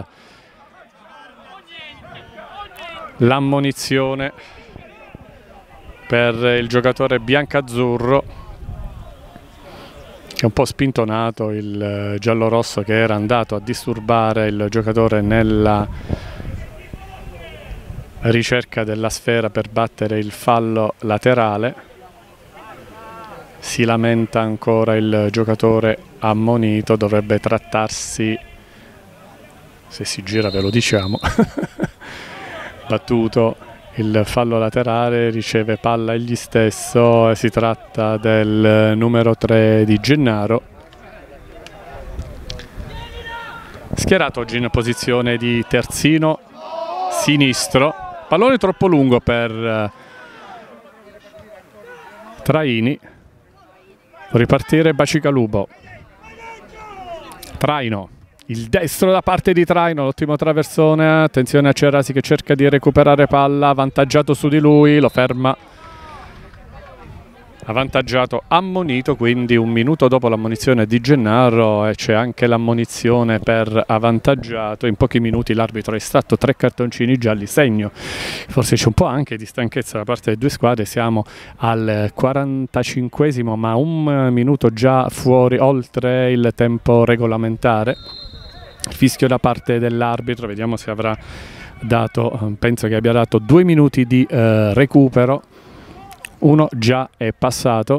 l'ammonizione per il giocatore biancazzurro, che è un po' spintonato il giallorosso, che era andato a disturbare il giocatore nella ricerca della sfera per battere il fallo laterale. Si lamenta ancora il giocatore ammonito, dovrebbe trattarsi, se si gira ve lo diciamo, battuto il fallo laterale, riceve palla egli stesso, si tratta del numero 3 di Gennaro, schierato oggi in posizione di terzino sinistro. Pallone troppo lungo per Traini, può ripartire Bacigalupo. Traino, il destro da parte di Traino, l'ottimo traversone, attenzione a Cerasi che cerca di recuperare palla, avvantaggiato su di lui, lo ferma, avvantaggiato ammonito, quindi un minuto dopo l'ammonizione di Gennaro, e c'è anche l'ammonizione per avvantaggiato. In pochi minuti l'arbitro ha estratto 3 cartoncini gialli, segno forse c'è un po' anche di stanchezza da parte delle due squadre. Siamo al 45esimo, ma un minuto già fuori, oltre il tempo regolamentare. Il fischio da parte dell'arbitro, vediamo se avrà dato, penso che abbia dato 2 minuti di recupero. Uno già è passato.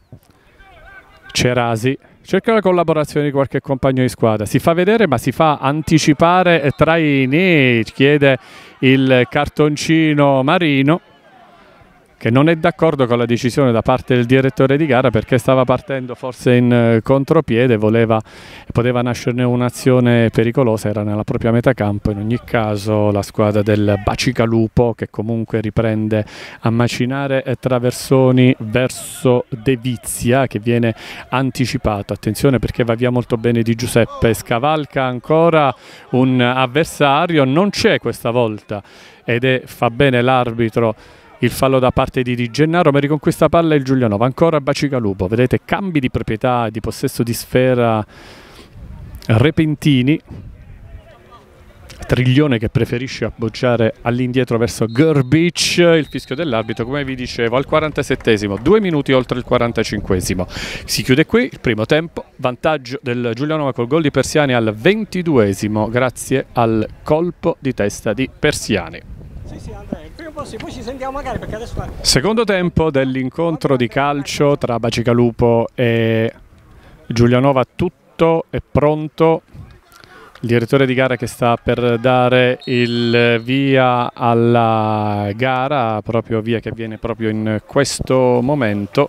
Cerasi cerca la collaborazione di qualche compagno di squadra, si fa vedere ma si fa anticipare Traini, chiede il cartoncino Marino, che non è d'accordo con la decisione da parte del direttore di gara, perché stava partendo forse in contropiede, poteva nascerne un'azione pericolosa, era nella propria metà campo. In ogni caso la squadra del Bacigalupo, che comunque riprende a macinare traversoni verso De Vizia, che viene anticipato, attenzione perché va via molto bene Di Giuseppe, scavalca ancora un avversario, non c'è questa volta ed fa bene l'arbitro il fallo da parte di Gennaro, ma riconquista palla il Giulianova. Ancora Bacigalupo, vedete cambi di proprietà, di possesso di sfera repentini. Triglione che preferisce appoggiare all'indietro verso Grbic. Il fischio dell'arbitro, come vi dicevo, al 47esimo, 2 minuti oltre il 45esimo. Si chiude qui il primo tempo, vantaggio del Giulianova col gol di Persiani al 22esimo grazie al colpo di testa di Persiani. Sì, Andrea, il primo possibile, poi ci sentiamo magari, perché adesso... Secondo tempo dell'incontro di calcio tra Bacigalupo e Giulianova, tutto è pronto. Il direttore di gara che sta per dare il via alla gara, proprio via che avviene proprio in questo momento.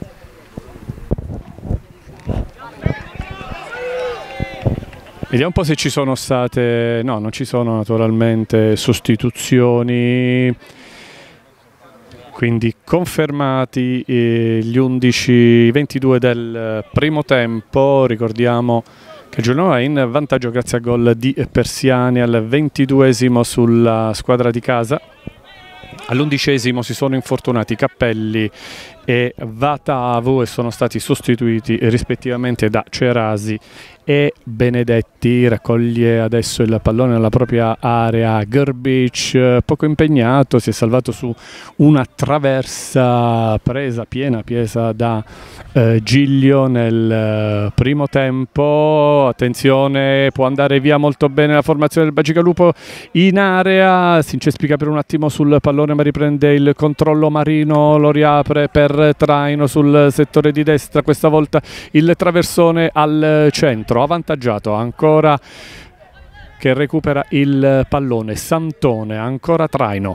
Vediamo un po' se ci sono state, no, non ci sono naturalmente sostituzioni, quindi confermati gli 11-22 del primo tempo. Ricordiamo che Giulianova è in vantaggio grazie al gol di Persiani al 22esimo sulla squadra di casa. All'11esimo si sono infortunati Cappelli e Vatavu e sono stati sostituiti rispettivamente da Cerasi e Benedetti. Raccoglie adesso il pallone nella propria area Grbic, poco impegnato, si è salvato su una traversa piena da Giglio nel primo tempo. Attenzione, può andare via molto bene la formazione del Bacigalupo in area, si incespica per un attimo sul pallone ma riprende il controllo Marino, lo riapre per Traino sul settore di destra, questa volta il traversone al centro, avvantaggiato ancora, che recupera il pallone Santone, ancora Traino,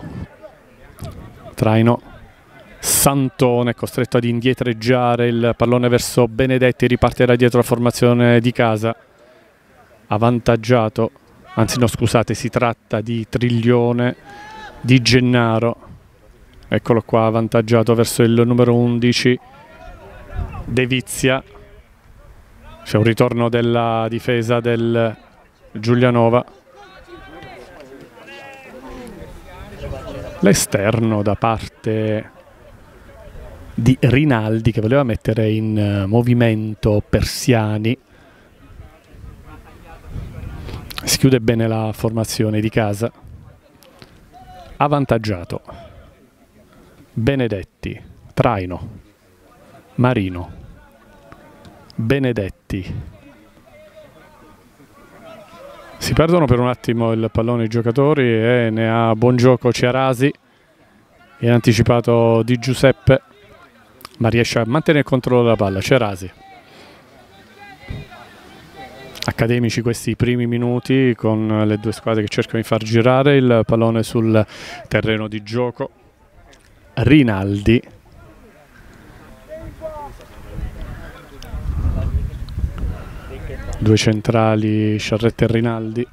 Santone costretto ad indietreggiare il pallone verso Benedetti, riparte da dietro la formazione di casa, avvantaggiato, anzi no scusate, si tratta di Triglione, di Gennaro, eccolo qua, avvantaggiato verso il numero 11 De Vizia, C'è un ritorno della difesa del Giulianova. L'esterno da parte di Rinaldi che voleva mettere in movimento Persiani. Si chiude bene la formazione di casa. Avvantaggiato Benedetti, Traino, Marino, Benedetti. Si perdono per un attimo il pallone i giocatori e ne ha buon gioco Cerasi. Viene anticipato Di Giuseppe, ma riesce a mantenere il controllo della palla. Cerasi. Accademici questi primi minuti con le due squadre che cercano di far girare il pallone sul terreno di gioco. Rinaldi. Due centrali, Sciarretta e Rinaldi.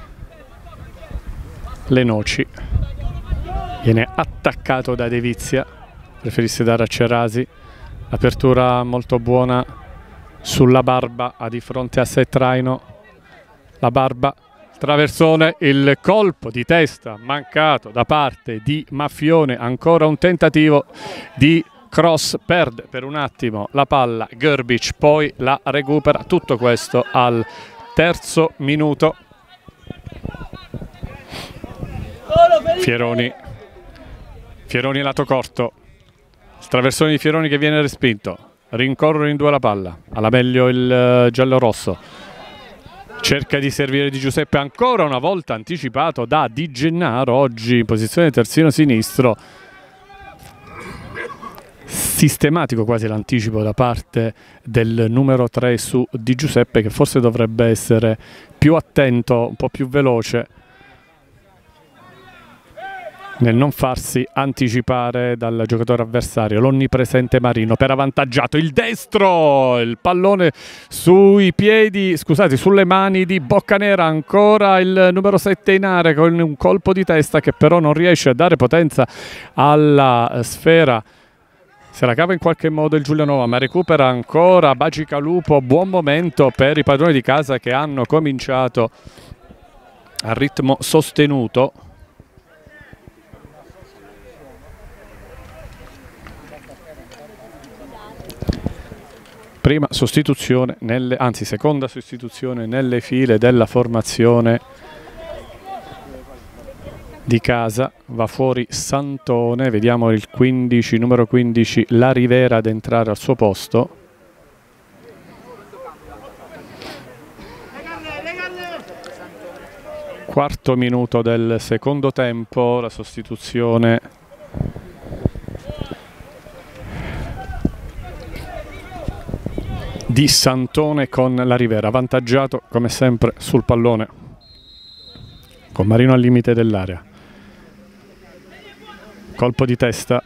Le Noci. Viene attaccato da De Vizia, preferisse dare a Cerasi. Apertura molto buona sulla Barba, ha di fronte a sé Traino. La Barba, traversone, il colpo di testa mancato da parte di Maffione. Ancora un tentativo di cross, perde per un attimo la palla Grbić, poi la recupera. Tutto questo al terzo minuto. Fieroni lato corto, il traversone di Fieroni che viene respinto, rincorrono in due la palla, alla meglio il giallorosso, cerca di servire Di Giuseppe, ancora una volta anticipato da Di Gennaro, oggi in posizione terzino sinistro. Sistematico quasi l'anticipo da parte del numero 3 su Di Giuseppe, che forse dovrebbe essere più attento, un po' più veloce nel non farsi anticipare dal giocatore avversario. L'onnipresente Marino per avvantaggiato, il destro, il pallone sui piedi, scusate, sulle mani di Boccanera. Ancora il numero 7 in area con un colpo di testa che però non riesce a dare potenza alla sfera. Se la cava in qualche modo il Giulianova, ma recupera ancora Bacigalupo. Buon momento per i padroni di casa che hanno cominciato a ritmo sostenuto. Prima sostituzione, seconda sostituzione nelle file della formazione di casa. Va fuori Santone, vediamo il 15, numero 15, La Rivera ad entrare al suo posto. Quarto minuto del secondo tempo, la sostituzione di Santone con La Rivera, avvantaggiato come sempre sul pallone, con Marino al limite dell'area. Colpo di testa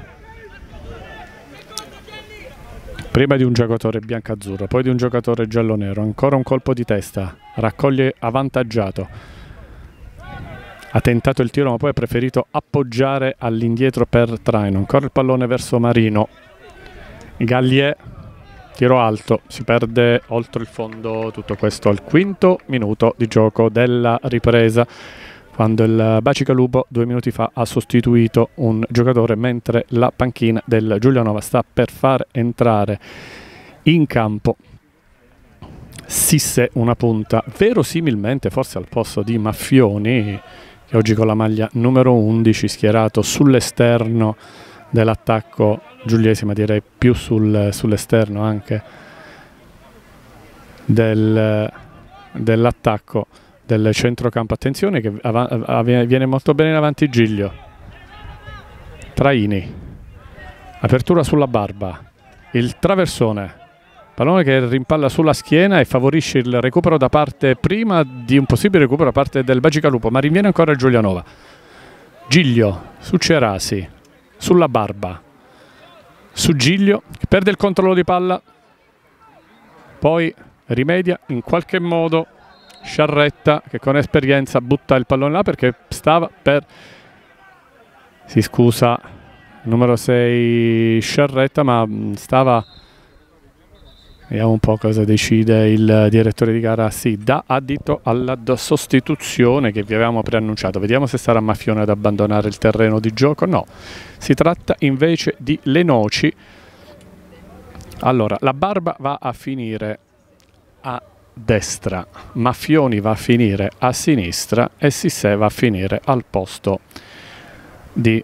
prima di un giocatore biancazzurro, poi di un giocatore giallonero. Ancora un colpo di testa, raccoglie avvantaggiato. Ha tentato il tiro ma poi ha preferito appoggiare all'indietro per Traino. Ancora il pallone verso Marino. Gallier, tiro alto, si perde oltre il fondo. Tutto questo al quinto minuto di gioco della ripresa, quando il Bacigalupo 2 minuti fa ha sostituito un giocatore, mentre la panchina del Giulianova sta per far entrare in campo Sisse, una punta, verosimilmente forse al posto di Maffioni, che oggi con la maglia numero 11 schierato sull'esterno dell'attacco giuliese, ma direi più sull'esterno anche dell'attacco del centrocampo. Attenzione che viene molto bene in avanti Giglio. Traini, apertura sulla Barba, il traversone, pallone che rimpalla sulla schiena e favorisce il recupero da parte, prima di un possibile recupero da parte del Bacigalupo, ma rinviene ancora il Giulianova. Giglio su Cerasi, sulla Barba, su Giglio che perde il controllo di palla, poi rimedia in qualche modo Sciarretta, che con esperienza butta il pallone là perché stava per, si scusa numero 6 Sciarretta, ma stava Vediamo un po' cosa decide il direttore di gara. Sì, dà adito alla sostituzione che vi avevamo preannunciato. Vediamo se sarà Maffione ad abbandonare il terreno di gioco. No, si tratta invece di Lenoci. Allora, la Barba va a finire a destra, Maffioni va a finire a sinistra e Sissè va a finire al posto di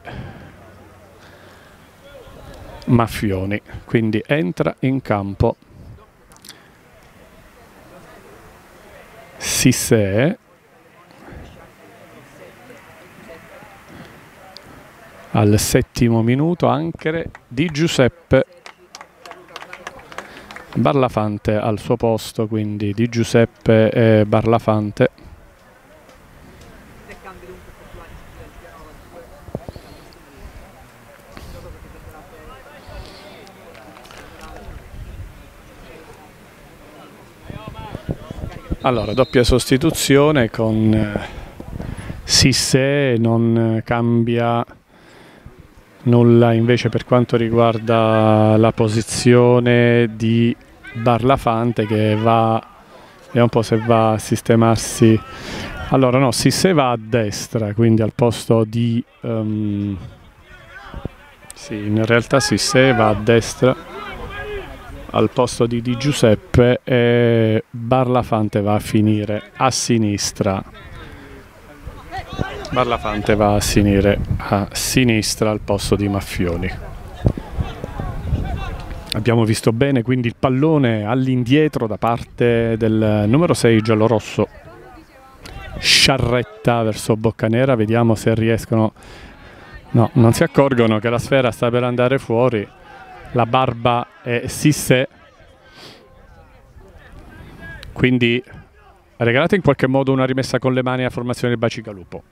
Maffioni. Quindi entra in campo Sissè al 7° minuto, anche Di Giuseppe Barlafante al suo posto, quindi Di Giuseppe e Barlafante. Allora, doppia sostituzione con Sissè, non cambia nulla invece per quanto riguarda la posizione di Barlafante, che va, vediamo un po' se va a sistemarsi. Allora no, Sissè va a destra, quindi al posto di sì, in realtà Sissè va a destra al posto di Di Giuseppe e Barlafante va a finire a sinistra. Barlafante va a finire a sinistra al posto di Maffioni. Abbiamo visto bene quindi il pallone all'indietro da parte del numero 6 giallorosso, Sciarretta verso Boccanera. Vediamo se riescono. No, non si accorgono che la sfera sta per andare fuori. La Barba e Sissè, quindi regalate in qualche modo una rimessa con le mani alla formazione del Bacigalupo.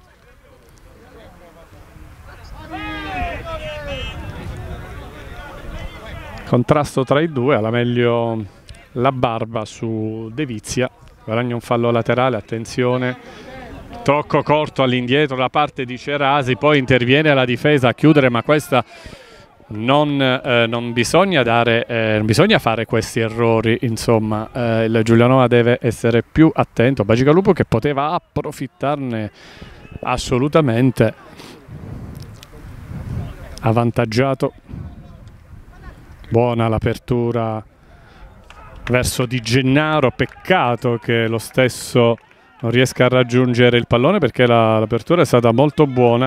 Contrasto tra i due, alla meglio la Barba su De Vizia, guadagna un fallo laterale, attenzione, tocco corto all'indietro da parte di Cerasi, poi interviene la difesa a chiudere, ma questa non bisogna dare, non bisogna fare questi errori, insomma. Il Giulianova deve essere più attento. Bacigalupo che poteva approfittarne assolutamente, avvantaggiato. Buona l'apertura verso Di Gennaro, peccato che lo stesso non riesca a raggiungere il pallone, perché l'apertura è stata molto buona.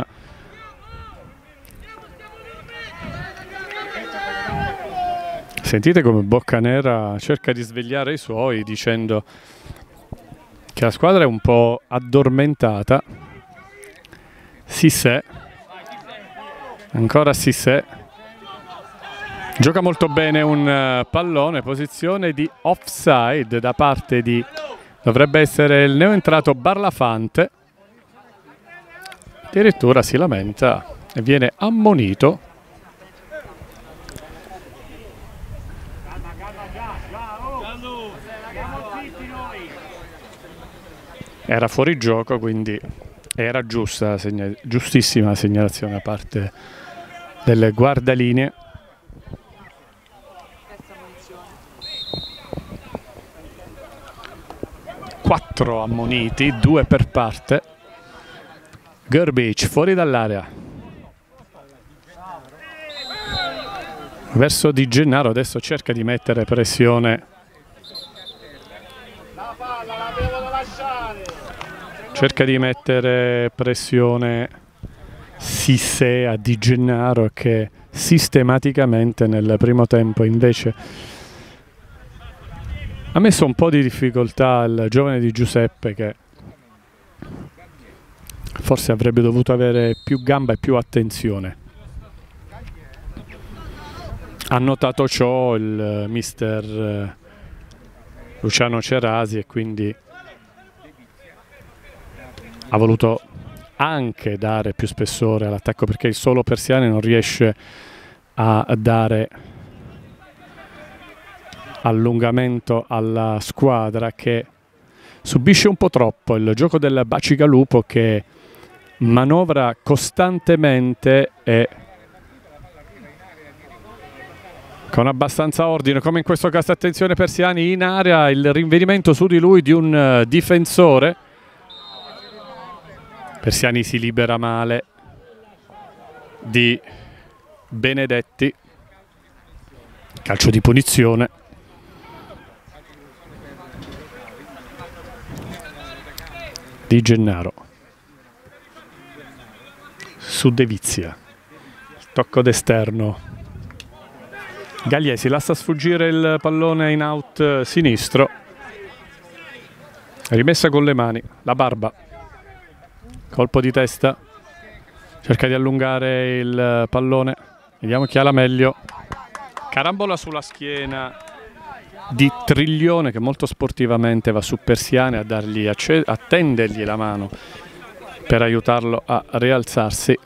Sentite come Boccanera cerca di svegliare i suoi dicendo che la squadra è un po' addormentata. Sissè, ancora Sissè, gioca molto bene un pallone, posizione di offside da parte di, dovrebbe essere il neoentrato Barlafante, addirittura si lamenta e viene ammonito. Era fuori gioco, quindi era giusta, giustissima segnalazione da parte delle guardalinee. Quattro ammoniti, 2 per parte. Grbić fuori dall'area verso Di Gennaro, adesso cerca di mettere pressione. Cerca di mettere pressione Sissè a Di Gennaro, che sistematicamente nel primo tempo invece ha messo un po' di difficoltà il giovane Di Giuseppe, che forse avrebbe dovuto avere più gamba e più attenzione. Ha notato ciò il mister Luciano Cerasi e quindi ha voluto anche dare più spessore all'attacco, perché il solo Persiani non riesce a dare allungamento alla squadra, che subisce un po' troppo il gioco del Bacigalupo, che manovra costantemente e con abbastanza ordine, come in questo caso. Attenzione, Persiani in area, il rinvenimento su di lui di un difensore. Persiani si libera male di Benedetti, calcio di punizione. Di Gennaro su De Vizia, tocco d'esterno, Gagliesi lascia sfuggire il pallone in out sinistro, rimessa con le mani, la Barba, colpo di testa, cerca di allungare il pallone, vediamo chi ha la meglio, carambola sulla schiena di Triglione, che molto sportivamente va su Persiani a tendergli la mano per aiutarlo a rialzarsi.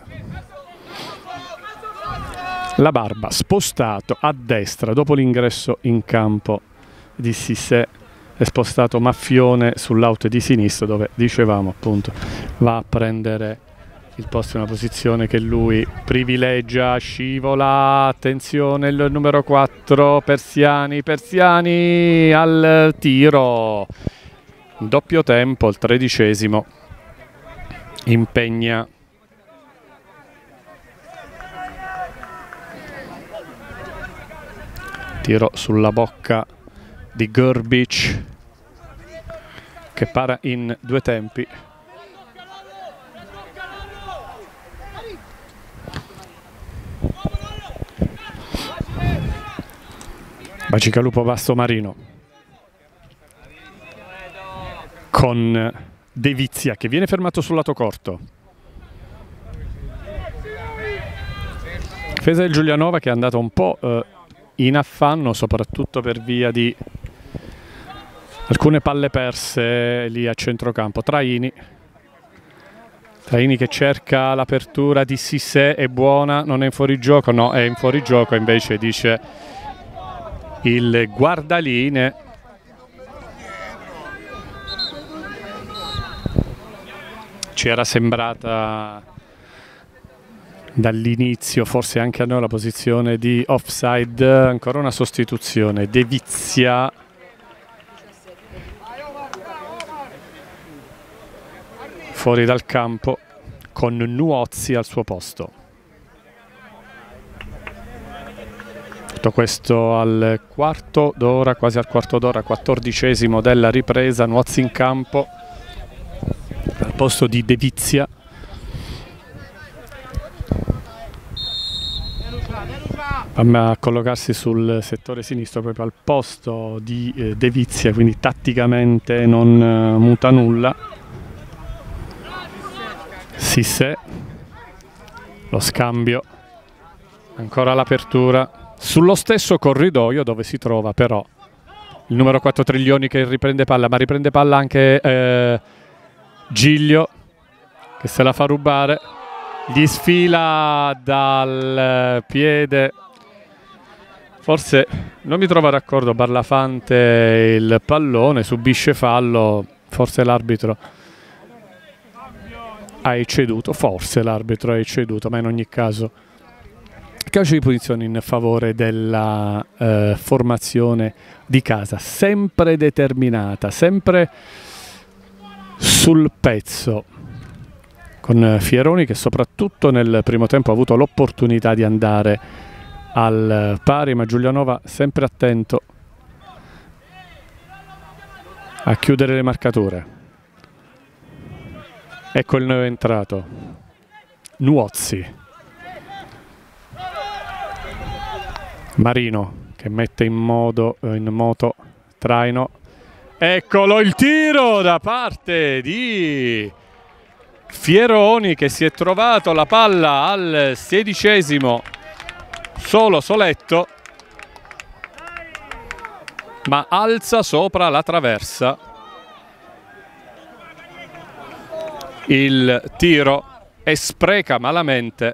La Barba spostato a destra dopo l'ingresso in campo di Cissé, è spostato Maffione sull'out di sinistra, dove dicevamo appunto va a prendere il posto in una posizione che lui privilegia. Scivola, attenzione il numero 4 Persiani al tiro, doppio tempo, il 13°, impegna tiro sulla bocca di Grbić, che para in 2 tempi. Bacigalupo Vasto Marino con De Vizia, che viene fermato sul lato corto. Difesa del Giulianova che è andata un po' in affanno, soprattutto per via di alcune palle perse lì a centrocampo. Traini che cerca l'apertura di Cissé, è buona, non è in fuorigioco, no, è in fuorigioco, invece dice il guardaline. Ci era sembrata dall'inizio, forse anche a noi, la posizione di offside. Ancora una sostituzione, De Vizia fuori dal campo con Nuozzi al suo posto. Tutto questo al quarto d'ora, quasi al quarto d'ora, 14° della ripresa. Nuozzi in campo al posto di De Vizia. Va a collocarsi sul settore sinistro, proprio al posto di De Vizia, quindi tatticamente non muta nulla. Cissé, lo scambio, ancora l'apertura sullo stesso corridoio dove si trova però il numero 4 Triglioni, che riprende palla, ma riprende palla anche Giglio, che se la fa rubare, gli sfila dal piede, forse non mi trova d'accordo Barlafante, il pallone, subisce fallo, forse l'arbitro ha ecceduto, ma in ogni caso calcio di punizione in favore della formazione di casa, sempre determinata, sempre sul pezzo, con Fieroni che soprattutto nel primo tempo ha avuto l'opportunità di andare al pari, ma Giulianova sempre attento a chiudere le marcature. Ecco il nuovo entrato, Nuozzi. Marino che mette in moto Traino. Eccolo il tiro da parte di Fieroni, che si è trovato la palla al 16°, soletto, ma alza sopra la traversa il tiro e spreca malamente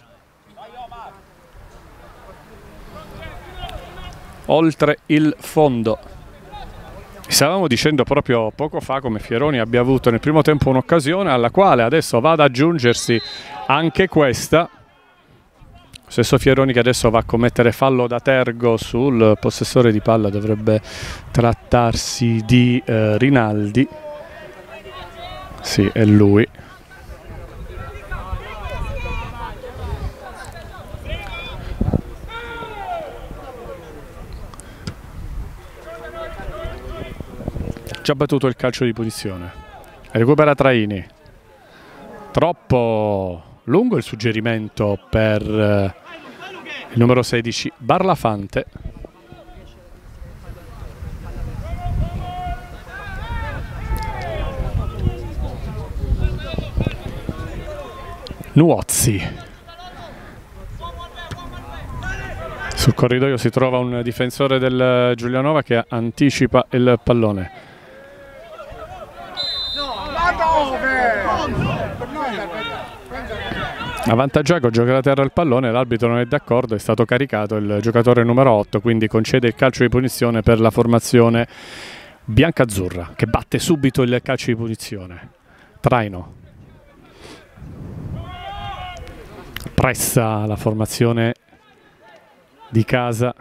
oltre il fondo. Stavamo dicendo proprio poco fa come Fieroni abbia avuto nel primo tempo un'occasione alla quale adesso va ad aggiungersi anche questa, Stesso Fieroni che adesso va a commettere fallo da Tergo sul possessore di palla, dovrebbe trattarsi di Rinaldi. Sì, è lui. Già battuto il calcio di punizione. Recupera Traini. Troppo lungo il suggerimento per il numero 16 Barlafante. Nuozzi. Sul corridoio si trova un difensore del Giulianova che anticipa il pallone. Avvantaggiato, gioca da terra il pallone, l'arbitro non è d'accordo, è stato caricato il giocatore numero 8, quindi concede il calcio di punizione per la formazione biancazzurra che batte subito il calcio di punizione. Traino pressa la formazione di casa.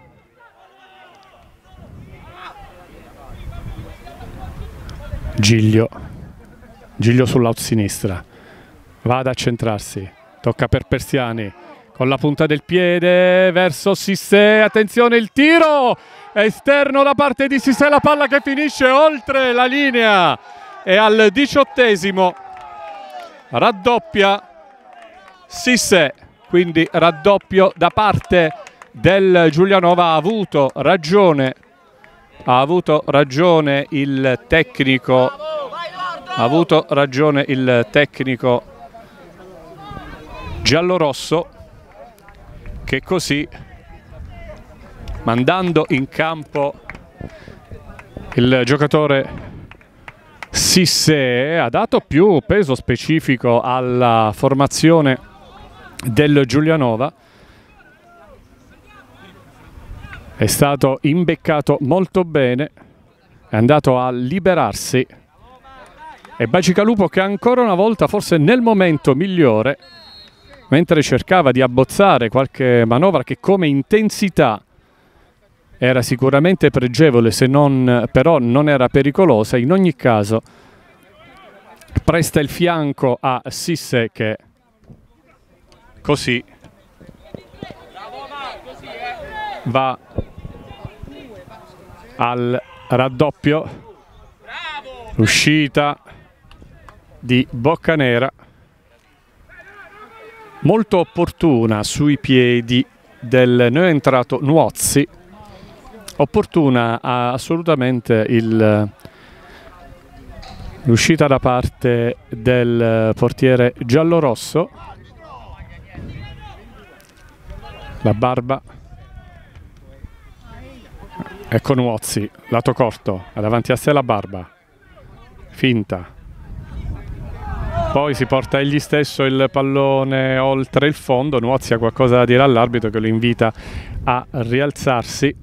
Giglio sull'out sinistra, va ad accentrarsi, tocca per Persiani con la punta del piede verso Sissé, attenzione il tiro esterno da parte di Sissé, la palla che finisce oltre la linea e al 18esimo raddoppia Sissé, quindi raddoppio da parte del Giulianova. Ha avuto ragione il tecnico, giallorosso, che così, mandando in campo il giocatore Sissé, ha dato più peso specifico alla formazione del Giulianova. È stato imbeccato molto bene, è andato a liberarsi e Bacigalupo, che ancora una volta, forse nel momento migliore, mentre cercava di abbozzare qualche manovra che come intensità era sicuramente pregevole, se non però non era pericolosa, in ogni caso presta il fianco a Sissé, che così va al raddoppio. L'uscita di Boccanera molto opportuna sui piedi del neoentrato Nuozzi, opportuna assolutamente l'uscita da parte del portiere giallorosso. La Barba, ecco Nuozzi, lato corto, davanti a sé la Barba, finta, poi si porta egli stesso il pallone oltre il fondo. Nuozzi ha qualcosa da dire all'arbitro che lo invita a rialzarsi.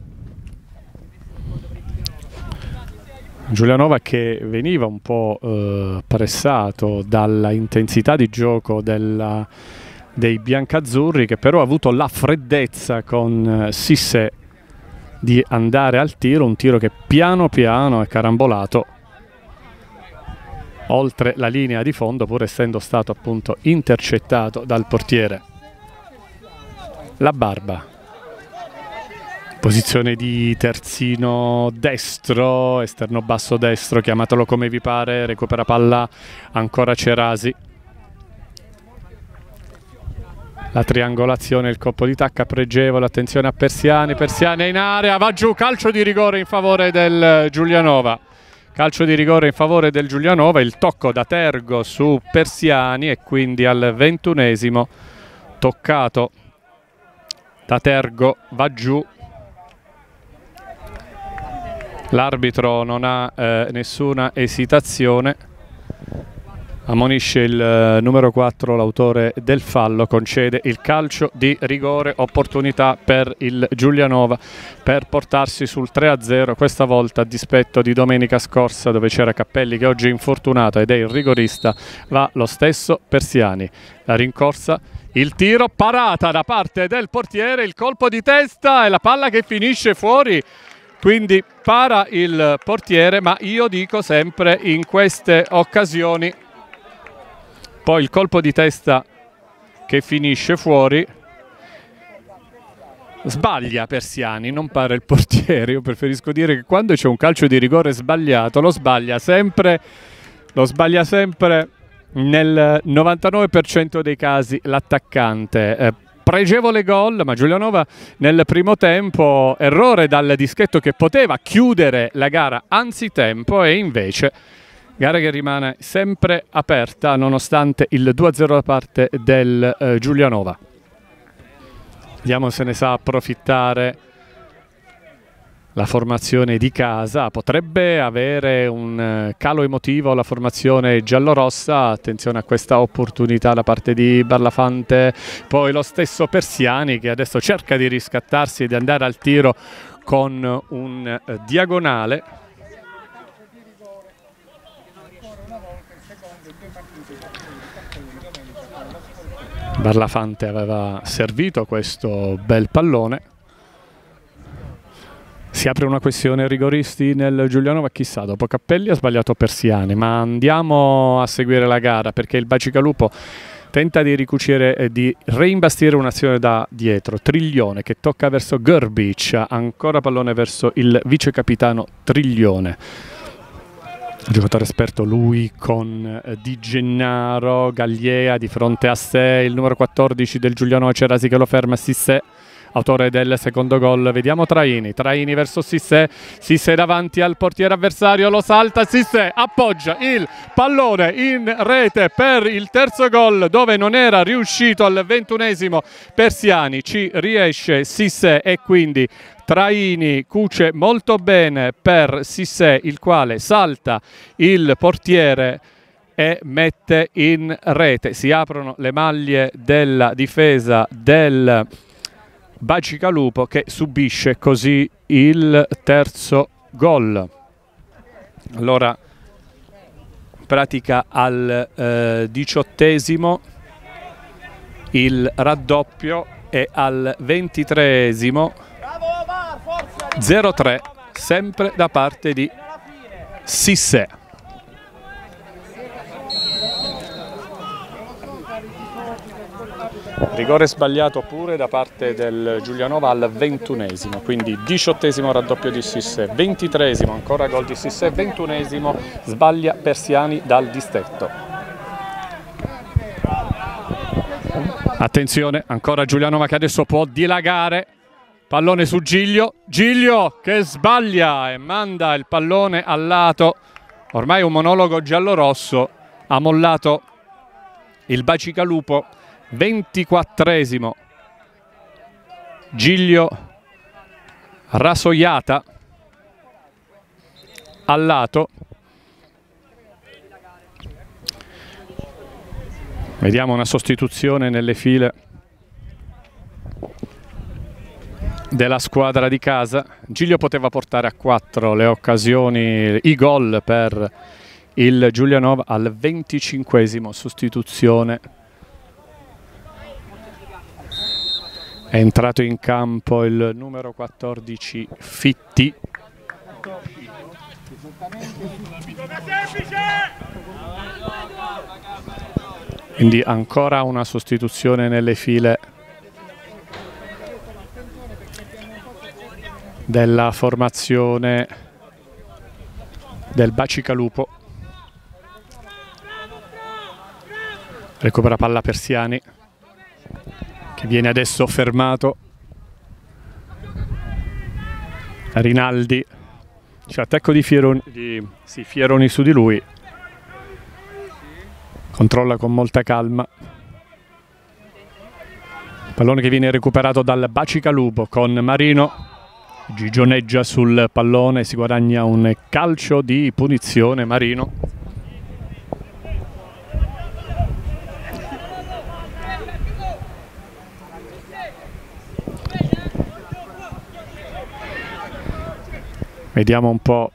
Giulianova che veniva un po' pressato dalla intensità di gioco dei biancazzurri, che però ha avuto la freddezza con Sissé di andare al tiro, un tiro che piano piano è carambolato oltre la linea di fondo, pur essendo stato appunto intercettato dal portiere. La Barba, posizione di terzino destro, esterno basso destro, chiamatelo come vi pare, recupera palla ancora Cerasi. La triangolazione, il colpo di tacca pregevole, attenzione a Persiani, Persiani è in area, va giù, calcio di rigore in favore del Giulianova. Calcio di rigore in favore del Giulianova, il tocco da Tergo su Persiani e quindi al 21esimo toccato da Tergo, va giù. L'arbitro non ha nessuna esitazione, ammonisce il numero 4, l'autore del fallo, concede il calcio di rigore, opportunità per il Giulianova per portarsi sul 3-0, questa volta a dispetto di domenica scorsa dove c'era Cappelli che oggi è infortunato ed è il rigorista, va lo stesso Persiani. La rincorsa il tiro, parata da parte del portiere, il colpo di testa e la palla che finisce fuori, quindi para il portiere, ma io dico sempre in queste occasioni poi il colpo di testa che finisce fuori, sbaglia Persiani, non para il portiere. Io preferisco dire che quando c'è un calcio di rigore sbagliato lo sbaglia sempre nel 99% dei casi l'attaccante. Pregevole gol, ma Giulianova nel primo tempo, errore dal dischetto che poteva chiudere la gara anzitempo, e invece gara che rimane sempre aperta nonostante il 2-0 da parte del Giulianova. Vediamo se ne sa approfittare la formazione di casa. Potrebbe avere un calo emotivo la formazione giallorossa. Attenzione a questa opportunità da parte di Barlafante. Poi lo stesso Persiani che adesso cerca di riscattarsi e di andare al tiro con un diagonale. Barlafante aveva servito questo bel pallone. Si apre una questione rigoristi nel Giulianova, chissà, dopo Cappelli ha sbagliato Persiani, ma andiamo a seguire la gara perché il Bacigalupo tenta di ricucire e di reimbastire un'azione da dietro. Triglione che tocca verso Grbic, ancora pallone verso il vice capitano Triglione. Giocatore esperto lui con Di Gennaro, Galliea di fronte a sé, il numero 14 del Giulianova Cerasi che lo ferma, Sissé, autore del secondo gol. Vediamo Traini verso Sissé, Sissé davanti al portiere avversario, lo salta, Sissé appoggia il pallone in rete per il terzo gol, dove non era riuscito al 21esimo Persiani, ci riesce Sissé e quindi Traini cuce molto bene per Sissé, il quale salta il portiere e mette in rete. Si aprono le maglie della difesa del Bacigalupo che subisce così il terzo gol. Allora, pratica al 18esimo il raddoppio e al 23esimo 0-3 sempre da parte di Sissé. Rigore sbagliato pure da parte del Giulianova al 21esimo, quindi 18esimo raddoppio di Sissé, 23esimo ancora gol di Sissé, 21esimo sbaglia Persiani dal distetto. Attenzione, ancora Giulianova che adesso può dilagare, pallone su Giglio, Giglio che sbaglia e manda il pallone al lato. Ormai un monologo giallorosso, ha mollato il Bacigalupo. 24esimo Giglio, rasoiata al lato. Vediamo una sostituzione nelle file della squadra di casa. Giglio poteva portare a 4 le occasioni, i gol per il Giulianova. Al 25esimo sostituzione è entrato in campo il numero 14 Fitti. Quindi ancora una sostituzione nelle file della formazione del Bacigalupo. Recupera palla Persiani che viene adesso fermato. Rinaldi, c'è attacco di Fieroni su di lui, controlla con molta calma. Pallone che viene recuperato dal Bacigalupo con Marino, gigioneggia sul pallone, si guadagna un calcio di punizione Marino. Vediamo un po'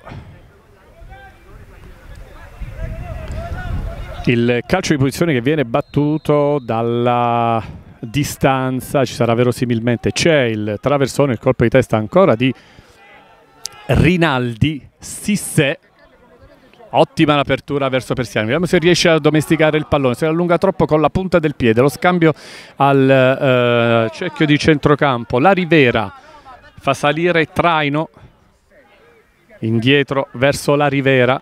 il calcio di punizione che viene battuto dalla distanza, ci sarà verosimilmente, c'è il traversone, il colpo di testa ancora di Rinaldi. Cissé, ottima l'apertura verso Persiani, vediamo se riesce a domesticare il pallone, se allunga troppo con la punta del piede, lo scambio al cerchio di centrocampo, la Rivera fa salire Traino, indietro verso la Rivera.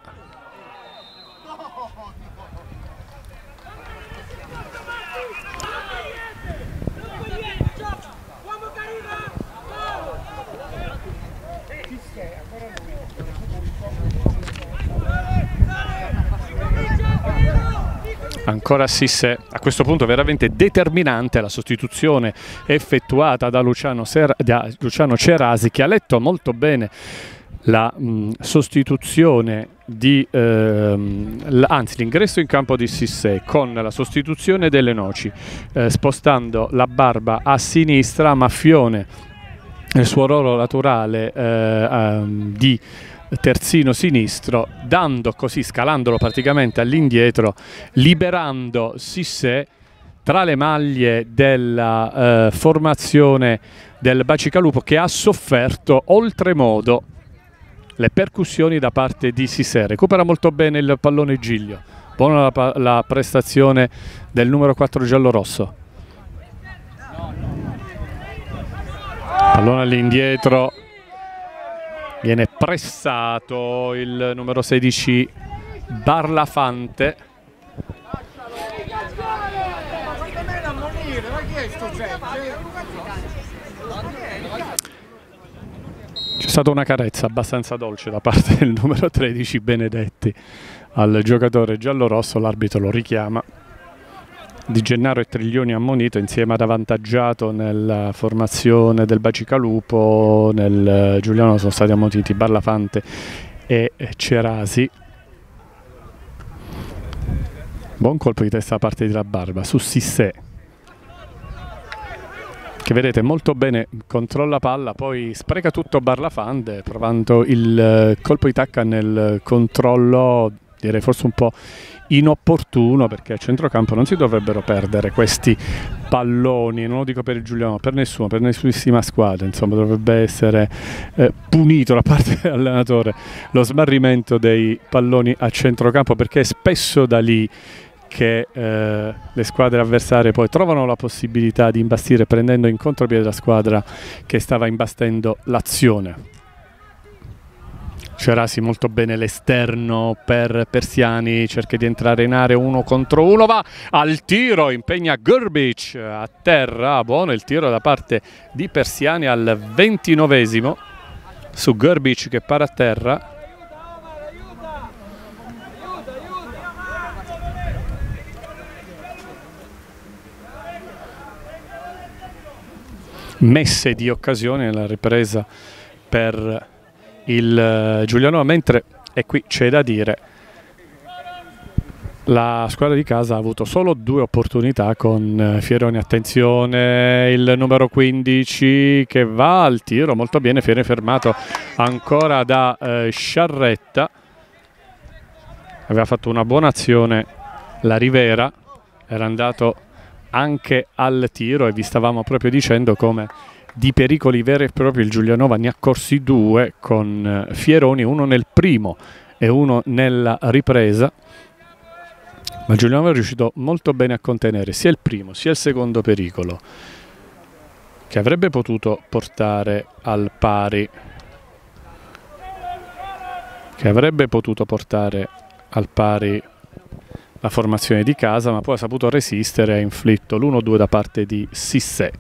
Ancora Cissé, a questo punto veramente determinante la sostituzione effettuata da Luciano Cerasi, che ha letto molto bene la sostituzione di anzi l'ingresso in campo di Cissé con la sostituzione delle Noci, spostando la Barba a sinistra, Maffione nel suo ruolo naturale di terzino sinistro, dando così, scalandolo praticamente all'indietro, liberando Cissé tra le maglie della formazione del Bacigalupo, che ha sofferto oltremodo le percussioni da parte di Cissé. Recupera molto bene il pallone Giglio, buona la prestazione del numero 4 giallorosso. Pallone all'indietro, viene pressato il numero 16 Barlafante. C'è stata una carezza abbastanza dolce da parte del numero 13 Benedetti al giocatore giallorosso, l'arbitro lo richiama. Di Gennaro e Triglioni ammonito, insieme ad avvantaggiato nella formazione del Bacigalupo. Nel Giuliano sono stati ammoniti Barlafante e Cerasi. Buon colpo di testa da parte di La Barba su Cissé, che vedete molto bene controlla palla, poi spreca tutto Barlafante, provando il colpo di tacca nel controllo, direi forse un po' inopportuno, perché a centrocampo non si dovrebbero perdere questi palloni, non lo dico per il Giuliano, per nessuno, per nessunissima squadra, insomma dovrebbe essere punito da parte dell'allenatore lo smarrimento dei palloni a centrocampo, perché è spesso da lì che le squadre avversarie poi trovano la possibilità di imbastire, prendendo in contropiede la squadra che stava imbastendo l'azione. Cerasi molto bene l'esterno per Persiani, cerca di entrare in area 1 contro 1, va al tiro, impegna Grbic a terra, buono il tiro da parte di Persiani al 29esimo su Grbic che para a terra. Messe di occasione nella ripresa per il Giuliano, mentre, e qui c'è da dire, la squadra di casa ha avuto solo 2 opportunità con Fieroni. Attenzione, il numero 15 che va al tiro molto bene, Fieroni fermato ancora da Sciarretta. Aveva fatto una buona azione la Rivera, era andato anche al tiro, e vi stavamo proprio dicendo come di pericoli veri e propri il Giulianova ne ha corsi 2 con Fieroni, uno nel primo e uno nella ripresa, ma Giulianova è riuscito molto bene a contenere sia il primo sia il secondo pericolo, che avrebbe potuto portare al pari, la formazione di casa, ma poi ha saputo resistere e ha inflitto l'1-2 da parte di Cissé.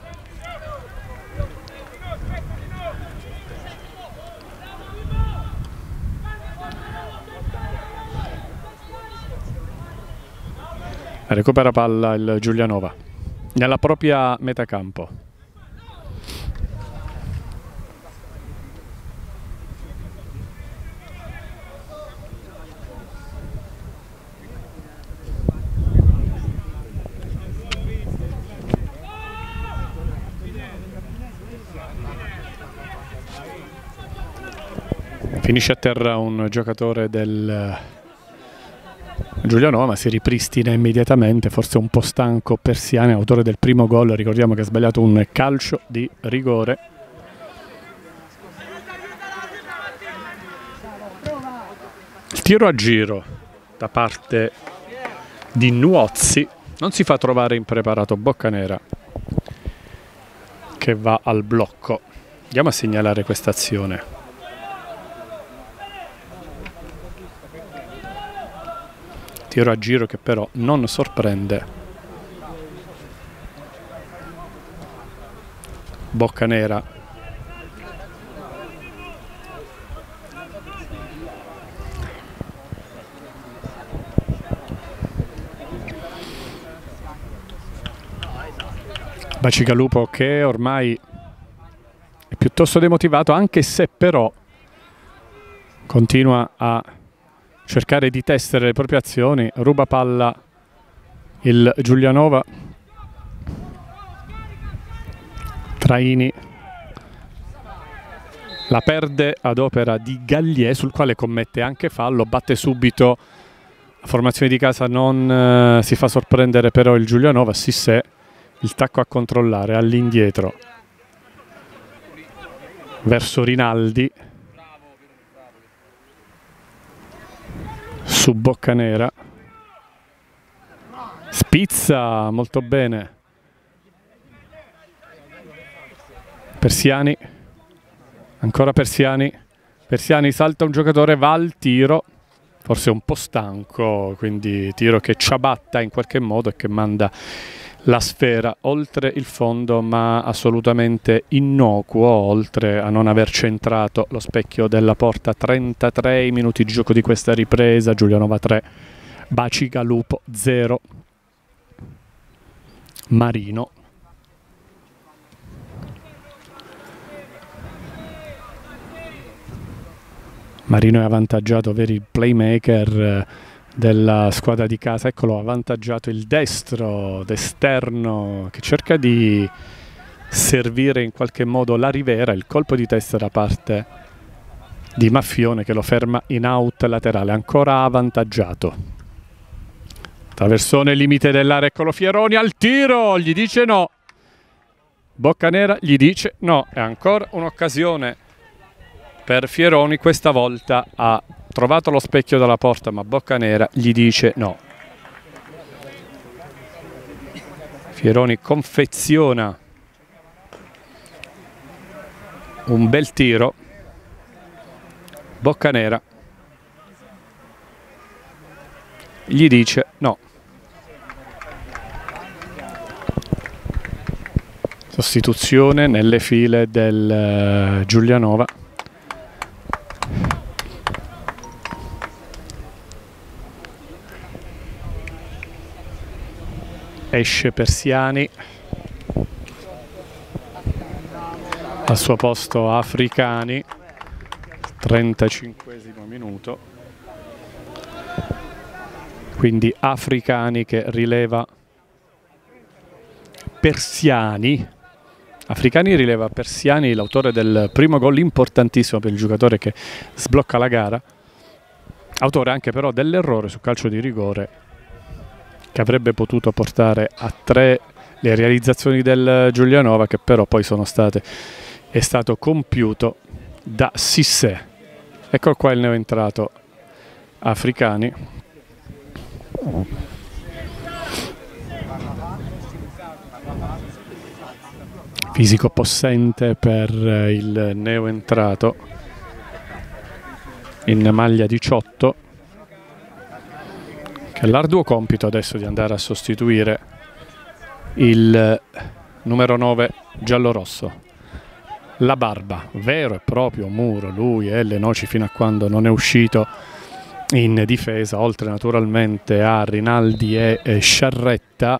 Recupera palla il Giulianova nella propria metacampo. Finisce a terra un giocatore del Giulianova si ripristina immediatamente, forse un po' stanco Persiani, autore del primo gol, ricordiamo che ha sbagliato un calcio di rigore. Il tiro a giro da parte di Nuozzi, non si fa trovare impreparato Boccanera che va al blocco. Andiamo a segnalare questa azione. Tiro a giro che però non sorprende Boccanera. Bacigalupo che ormai è piuttosto demotivato, anche se però continua a cercare di testare le proprie azioni. Ruba palla il Giulianova. Traini la perde ad opera di Gallier, sul quale commette anche fallo, batte subito la formazione di casa, non si fa sorprendere però il Giulianova. Sissé, il tacco a controllare all'indietro verso Rinaldi su Boccanera, spizza molto bene Persiani, ancora Persiani, salta un giocatore, va al tiro, forse un po' stanco, quindi tiro che ciabatta in qualche modo e che manda la sfera oltre il fondo, ma assolutamente innocuo, oltre a non aver centrato lo specchio della porta. 33 minuti di gioco di questa ripresa, Giulianova 3, Bacigalupo 0. Marino. Marino è avvantaggiato, veri il playmaker della squadra di casa. Eccolo avvantaggiato il destro d'esterno che cerca di servire in qualche modo la Rivera. Il colpo di testa da parte di Maffione che lo ferma in out laterale, ancora avvantaggiato. Traversone, limite dell'area, eccolo Fieroni al tiro, gli dice no. Boccanera gli dice no, è ancora un'occasione per Fieroni, questa volta ha trovato lo specchio dalla porta ma Boccanera gli dice no. Fieroni confeziona un bel tiro, Boccanera gli dice no. Sostituzione nelle file del Giulianova. Esce Persiani, al suo posto Africani, 35esimo minuto, quindi Africani che rileva Persiani. Africani rileva Persiani, l'autore del primo gol importantissimo per il giocatore che sblocca la gara, autore anche però dell'errore su calcio di rigore che avrebbe potuto portare a 3 le realizzazioni del Giulianova, che però poi è stato compiuto da Sissé. Ecco qua il neoentrato Africani. Fisico possente per il neoentrato in maglia 18, che ha l'arduo compito adesso di andare a sostituire il numero 9 giallorosso. La Barba, vero e proprio muro, lui e le noci fino a quando non è uscito in difesa, oltre naturalmente a Rinaldi e Sciarretta.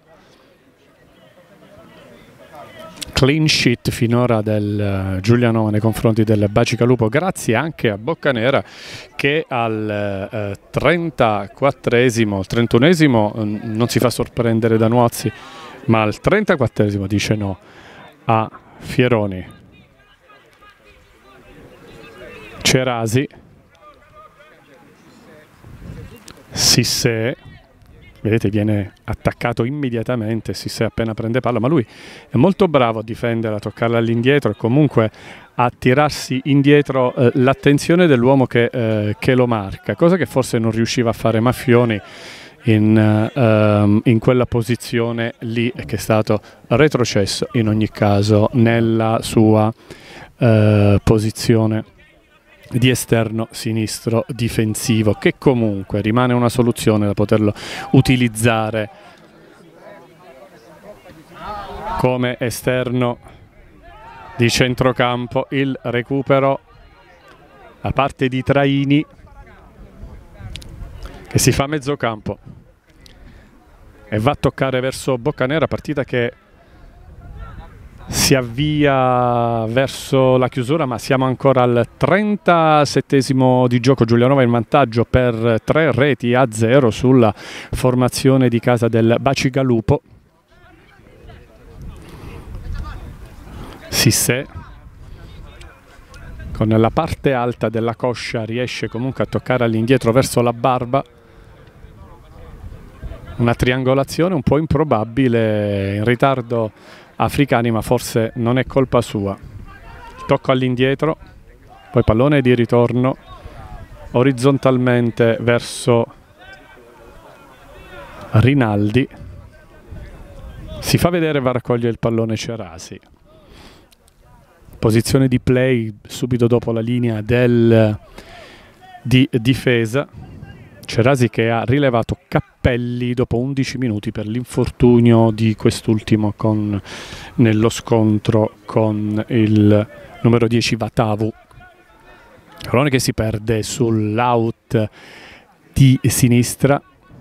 Clean sheet finora del Giulianova nei confronti del Bacigalupo, grazie anche a Boccanera che al 34esimo, 31esimo non si fa sorprendere da Nuozzi, ma al 34esimo dice no a Fieroni. Cerasi, Sissé, vedete, viene attaccato immediatamente Cissé appena prende palla, ma lui è molto bravo a difendere, a toccarla all'indietro e comunque a tirarsi indietro l'attenzione dell'uomo che lo marca, cosa che forse non riusciva a fare Maffioni in quella posizione lì, che è stato retrocesso in ogni caso nella sua posizione di esterno sinistro difensivo, che comunque rimane una soluzione da poterlo utilizzare come esterno di centrocampo. Il recupero da parte di Traini, che si fa mezzocampo e va a toccare verso Boccanera, partita che si avvia verso la chiusura, ma siamo ancora al 37esimo di gioco. Giulianova in vantaggio per 3-0 sulla formazione di casa del Bacigalupo. Cissé con la parte alta della coscia riesce comunque a toccare all'indietro verso la barba. Una triangolazione un po' improbabile, in ritardo Africani, ma forse non è colpa sua. Tocco all'indietro, poi pallone di ritorno orizzontalmente verso Rinaldi. Si fa vedere, va a raccogliere il pallone Cerasi. Posizione di play subito dopo la linea di difesa. Cerasi che ha rilevato Cappelli dopo 11 minuti per l'infortunio di quest'ultimo nello scontro con il numero 10 Vatavu. Pallone che si perde sull'out di sinistra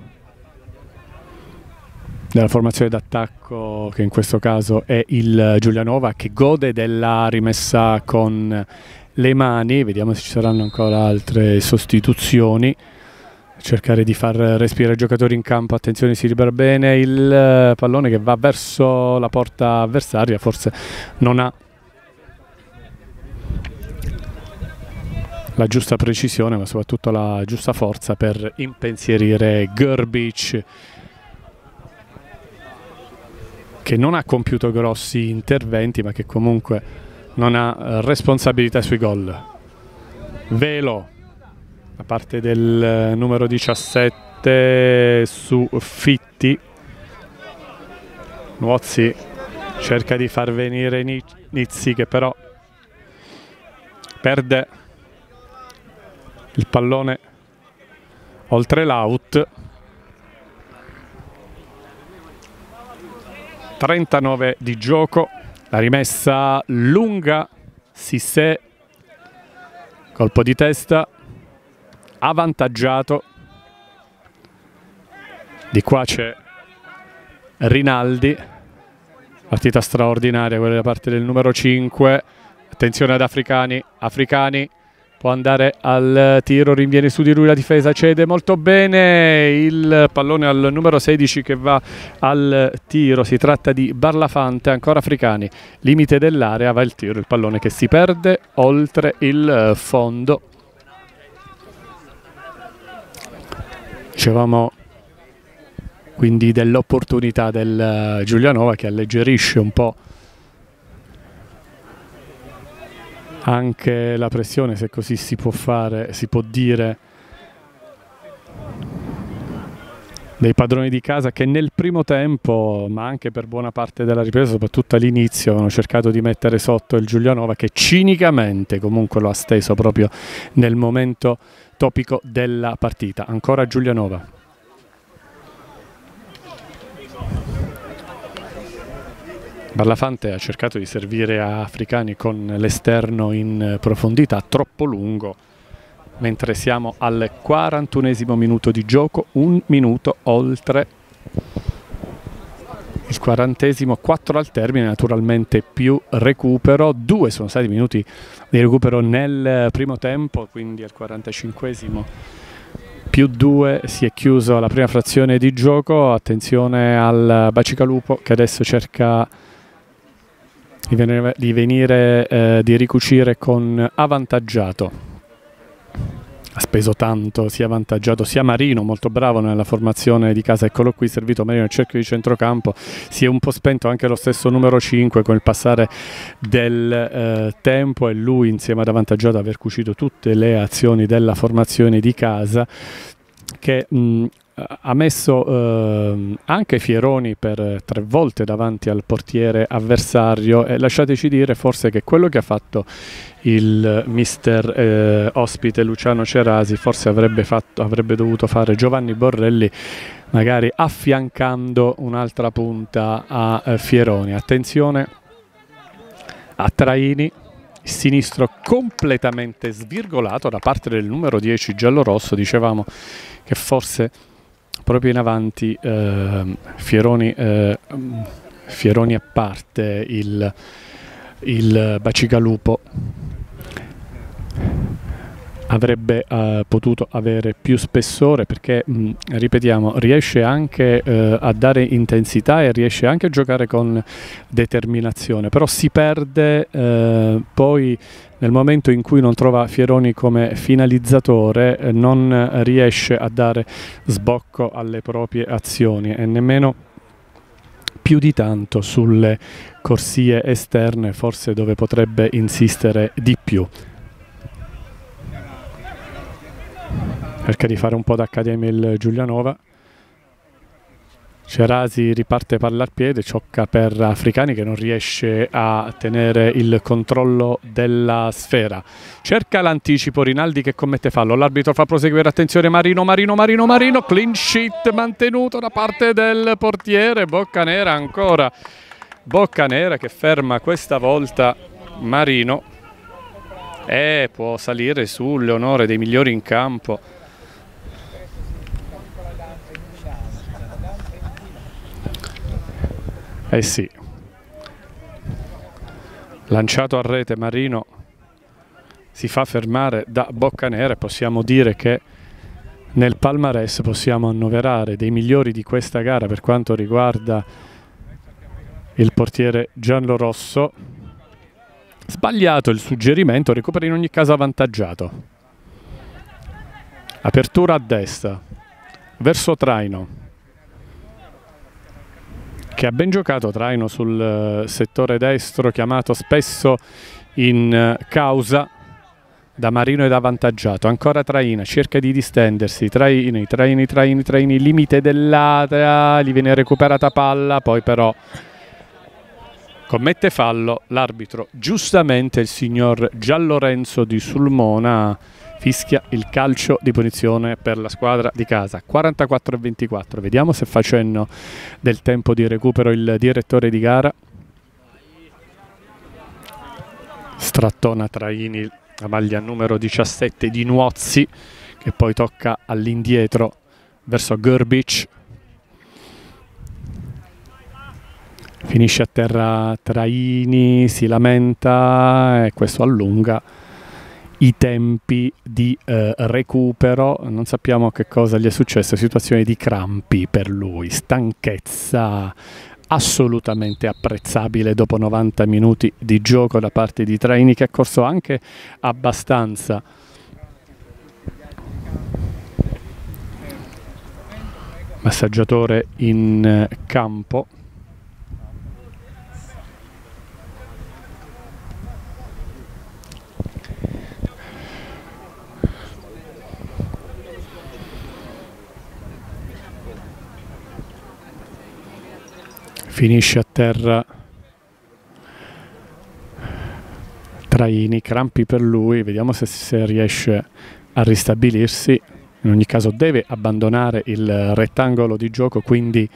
della formazione d'attacco, che in questo caso è il Giulianova, che gode della rimessa con le mani. Vediamo se ci saranno ancora altre sostituzioni. Cercare di far respirare i giocatori in campo. Attenzione, si libera bene il pallone che va verso la porta avversaria, forse non ha la giusta precisione ma soprattutto la giusta forza per impensierire Grbić, che non ha compiuto grossi interventi ma che comunque non ha responsabilità sui gol. Velo da parte del numero 17 su Fitti. Nuozzi cerca di far venire Nizzi, che però perde il pallone oltre l'out. 39 di gioco, la rimessa lunga, Cissé, colpo di testa, avvantaggiato. Di qua c'è Rinaldi, partita straordinaria quella da parte del numero 5. Attenzione ad Africani, Africani può andare al tiro, rinviene su di lui la difesa, cede molto bene il pallone al numero 16 che va al tiro. Si tratta di Barlafante, ancora Africani, limite dell'area, va il tiro, il pallone che si perde oltre il fondo. Dicevamo quindi dell'opportunità del Giulianova, che alleggerisce un po' anche la pressione, se così si può fare, si può dire, dei padroni di casa, che nel primo tempo, ma anche per buona parte della ripresa, soprattutto all'inizio, hanno cercato di mettere sotto il Giulianova, che cinicamente comunque lo ha steso proprio nel momento topico della partita. Ancora Giulianova. Barlafante ha cercato di servire a Africani con l'esterno in profondità, troppo lungo, mentre siamo al 41esimo minuto di gioco, un minuto oltre il 40esimo, 4 al termine, naturalmente più recupero. 2 sono stati i minuti di recupero nel primo tempo, quindi al 45esimo più 2 si è chiuso la prima frazione di gioco. Attenzione al Bacigalupo, che adesso cerca di ricucire con avvantaggiato. ha speso tanto, si è avvantaggiato sia Marino, molto bravo nella formazione di casa, eccolo qui servito Marino nel cerchio di centrocampo, si è un po' spento anche lo stesso numero 5 con il passare del tempo, e lui insieme ad avvantaggiato aver cucito tutte le azioni della formazione di casa, che ha messo anche Fieroni per 3 volte davanti al portiere avversario, e lasciateci dire forse che quello che ha fatto il mister ospite Luciano Cerasi forse avrebbe dovuto fare Giovanni Borrelli, magari affiancando un'altra punta a Fieroni. Attenzione a Traini, il sinistro completamente svirgolato da parte del numero 10 giallorosso. Dicevamo che forse proprio in avanti Fieroni a parte il Bacigalupo avrebbe potuto avere più spessore, perché ripetiamo, riesce anche a dare intensità e riesce anche a giocare con determinazione, però si perde poi nel momento in cui non trova Fieroni come finalizzatore, non riesce a dare sbocco alle proprie azioni e nemmeno più di tanto sulle corsie esterne, forse dove potrebbe insistere di più. Cerca di fare un po' d'accademia il Giulianova. Cerasi riparte palla al piede, ciocca per Africani che non riesce a tenere il controllo della sfera. Cerca l'anticipo Rinaldi che commette fallo, l'arbitro fa proseguire, attenzione Marino, clean sheet mantenuto da parte del portiere. Boccanera ancora, Boccanera che ferma questa volta Marino e può salire sull'onore dei migliori in campo. Eh sì, lanciato a rete Marino si fa fermare da Boccanera e possiamo dire che nel palmarès possiamo annoverare dei migliori di questa gara per quanto riguarda il portiere giallorosso. Sbagliato il suggerimento, recupera in ogni caso avvantaggiato. Apertura a destra verso Traino, che ha ben giocato Traino sul settore destro, chiamato spesso in causa da Marino ed avvantaggiato. Ancora Traina, cerca di distendersi, Traini, limite dell'area, gli viene recuperata palla, poi però commette fallo l'arbitro. Giustamente il signor Gianlorenzo di Sulmona fischia il calcio di punizione per la squadra di casa. 44-24. Vediamo se fa cenno del tempo di recupero il direttore di gara. Strattona Traini la maglia numero 17 di Nuozzi, che poi tocca all'indietro verso Grbić. Finisce a terra Traini, si lamenta e questo allunga i tempi di recupero. Non sappiamo che cosa gli è successo, situazione di crampi per lui, stanchezza assolutamente apprezzabile dopo 90 minuti di gioco da parte di Traini, che ha corso anche abbastanza. Massaggiatore in campo. Finisce a terra Traini, crampi per lui, vediamo se riesce a ristabilirsi. In ogni caso deve abbandonare il rettangolo di gioco, quindi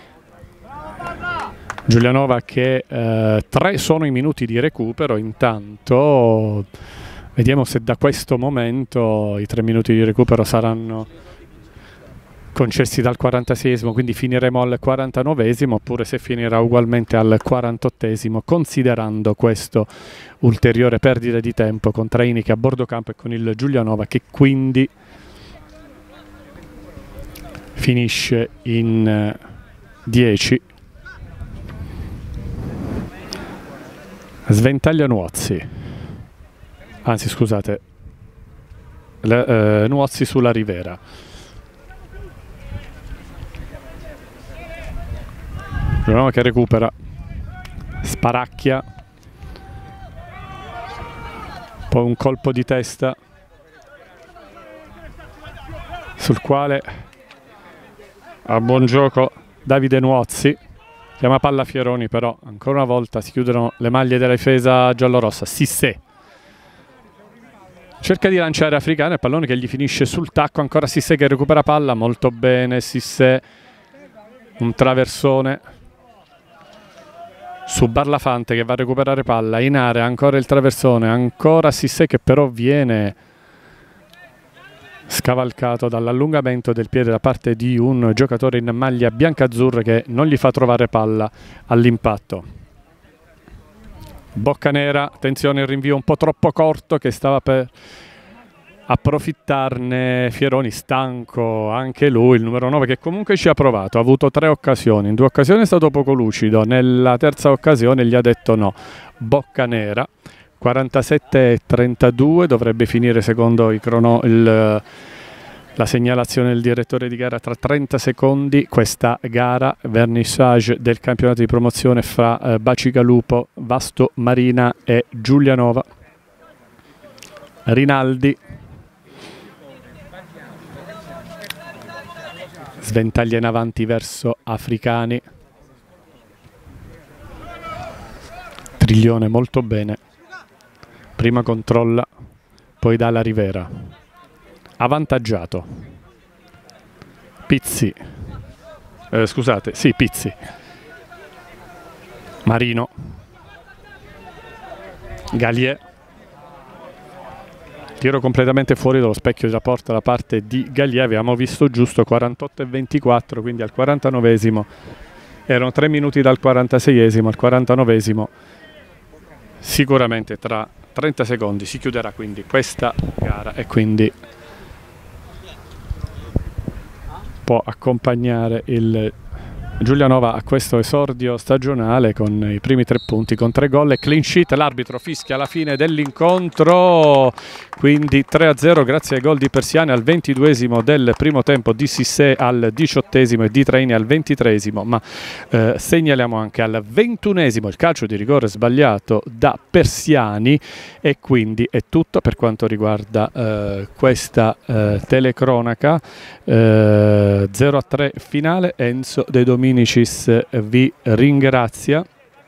Giulianova che 3 sono i minuti di recupero. Intanto vediamo se da questo momento i 3 minuti di recupero saranno concessi dal 46esimo, quindi finiremo al 49esimo, oppure se finirà ugualmente al 48esimo, considerando questo ulteriore perdita di tempo con Traini che è a bordo campo e con il Giulianova che quindi finisce in 10. Sventaglia Nuozzi, anzi scusate, Nuozzi sulla Rivera. Giulianova che recupera, sparacchia, poi un colpo di testa sul quale a buon gioco Davide Nuozzi, chiama palla Fieroni, però ancora una volta si chiudono le maglie della difesa giallorossa. Sissé cerca di lanciare Africano, il pallone che gli finisce sul tacco, ancora Sissé che recupera palla, molto bene Sissé, un traversone su Barlafante che va a recuperare palla in area, ancora il traversone, ancora Sissé che però viene scavalcato dall'allungamento del piede da parte di un giocatore in maglia bianca-azzurra che non gli fa trovare palla all'impatto. Boccanera, attenzione, il rinvio un po' troppo corto che stava per approfittarne Fieroni, stanco anche lui, il numero 9 che comunque ci ha provato, ha avuto 3 occasioni, in 2 occasioni è stato poco lucido, nella terza occasione gli ha detto no. Boccanera, 47-32, dovrebbe finire secondo la segnalazione del direttore di gara tra 30 secondi questa gara, vernissage del campionato di promozione fra Bacigalupo, Vasto Marina e Giulianova. Rinaldi sventaglia in avanti verso Africani, Triglione molto bene, prima controlla, poi dà la Rivera, avvantaggiato, Pizzi, scusate, sì Pizzi, Marino, Gallier, tiro completamente fuori dallo specchio della porta da parte di Gallier, avevamo visto giusto 48-24, quindi al 49esimo, erano 3 minuti dal 46esimo al 49esimo, sicuramente tra 30 secondi si chiuderà quindi questa gara e quindi può accompagnare il Giulianova a questo esordio stagionale con i primi 3 punti, con 3 gol e clean sheet. L'arbitro fischia alla fine dell'incontro, quindi 3-0 grazie ai gol di Persiani al 22esimo del primo tempo, di Sissé al 18esimo e di Traini al 23esimo, ma segnaliamo anche al 21esimo il calcio di rigore sbagliato da Persiani e quindi è tutto per quanto riguarda questa telecronaca. 0-3 finale. Enzo De Dominicis vi ringrazia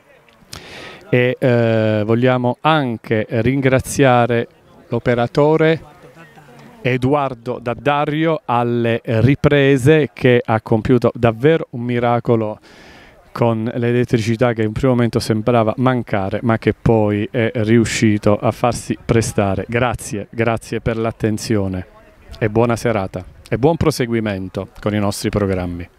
e vogliamo anche ringraziare l'operatore Edoardo Daddario alle riprese, che ha compiuto davvero un miracolo con l'elettricità che in un primo momento sembrava mancare ma che poi è riuscito a farsi prestare. Grazie per l'attenzione e buona serata e buon proseguimento con i nostri programmi.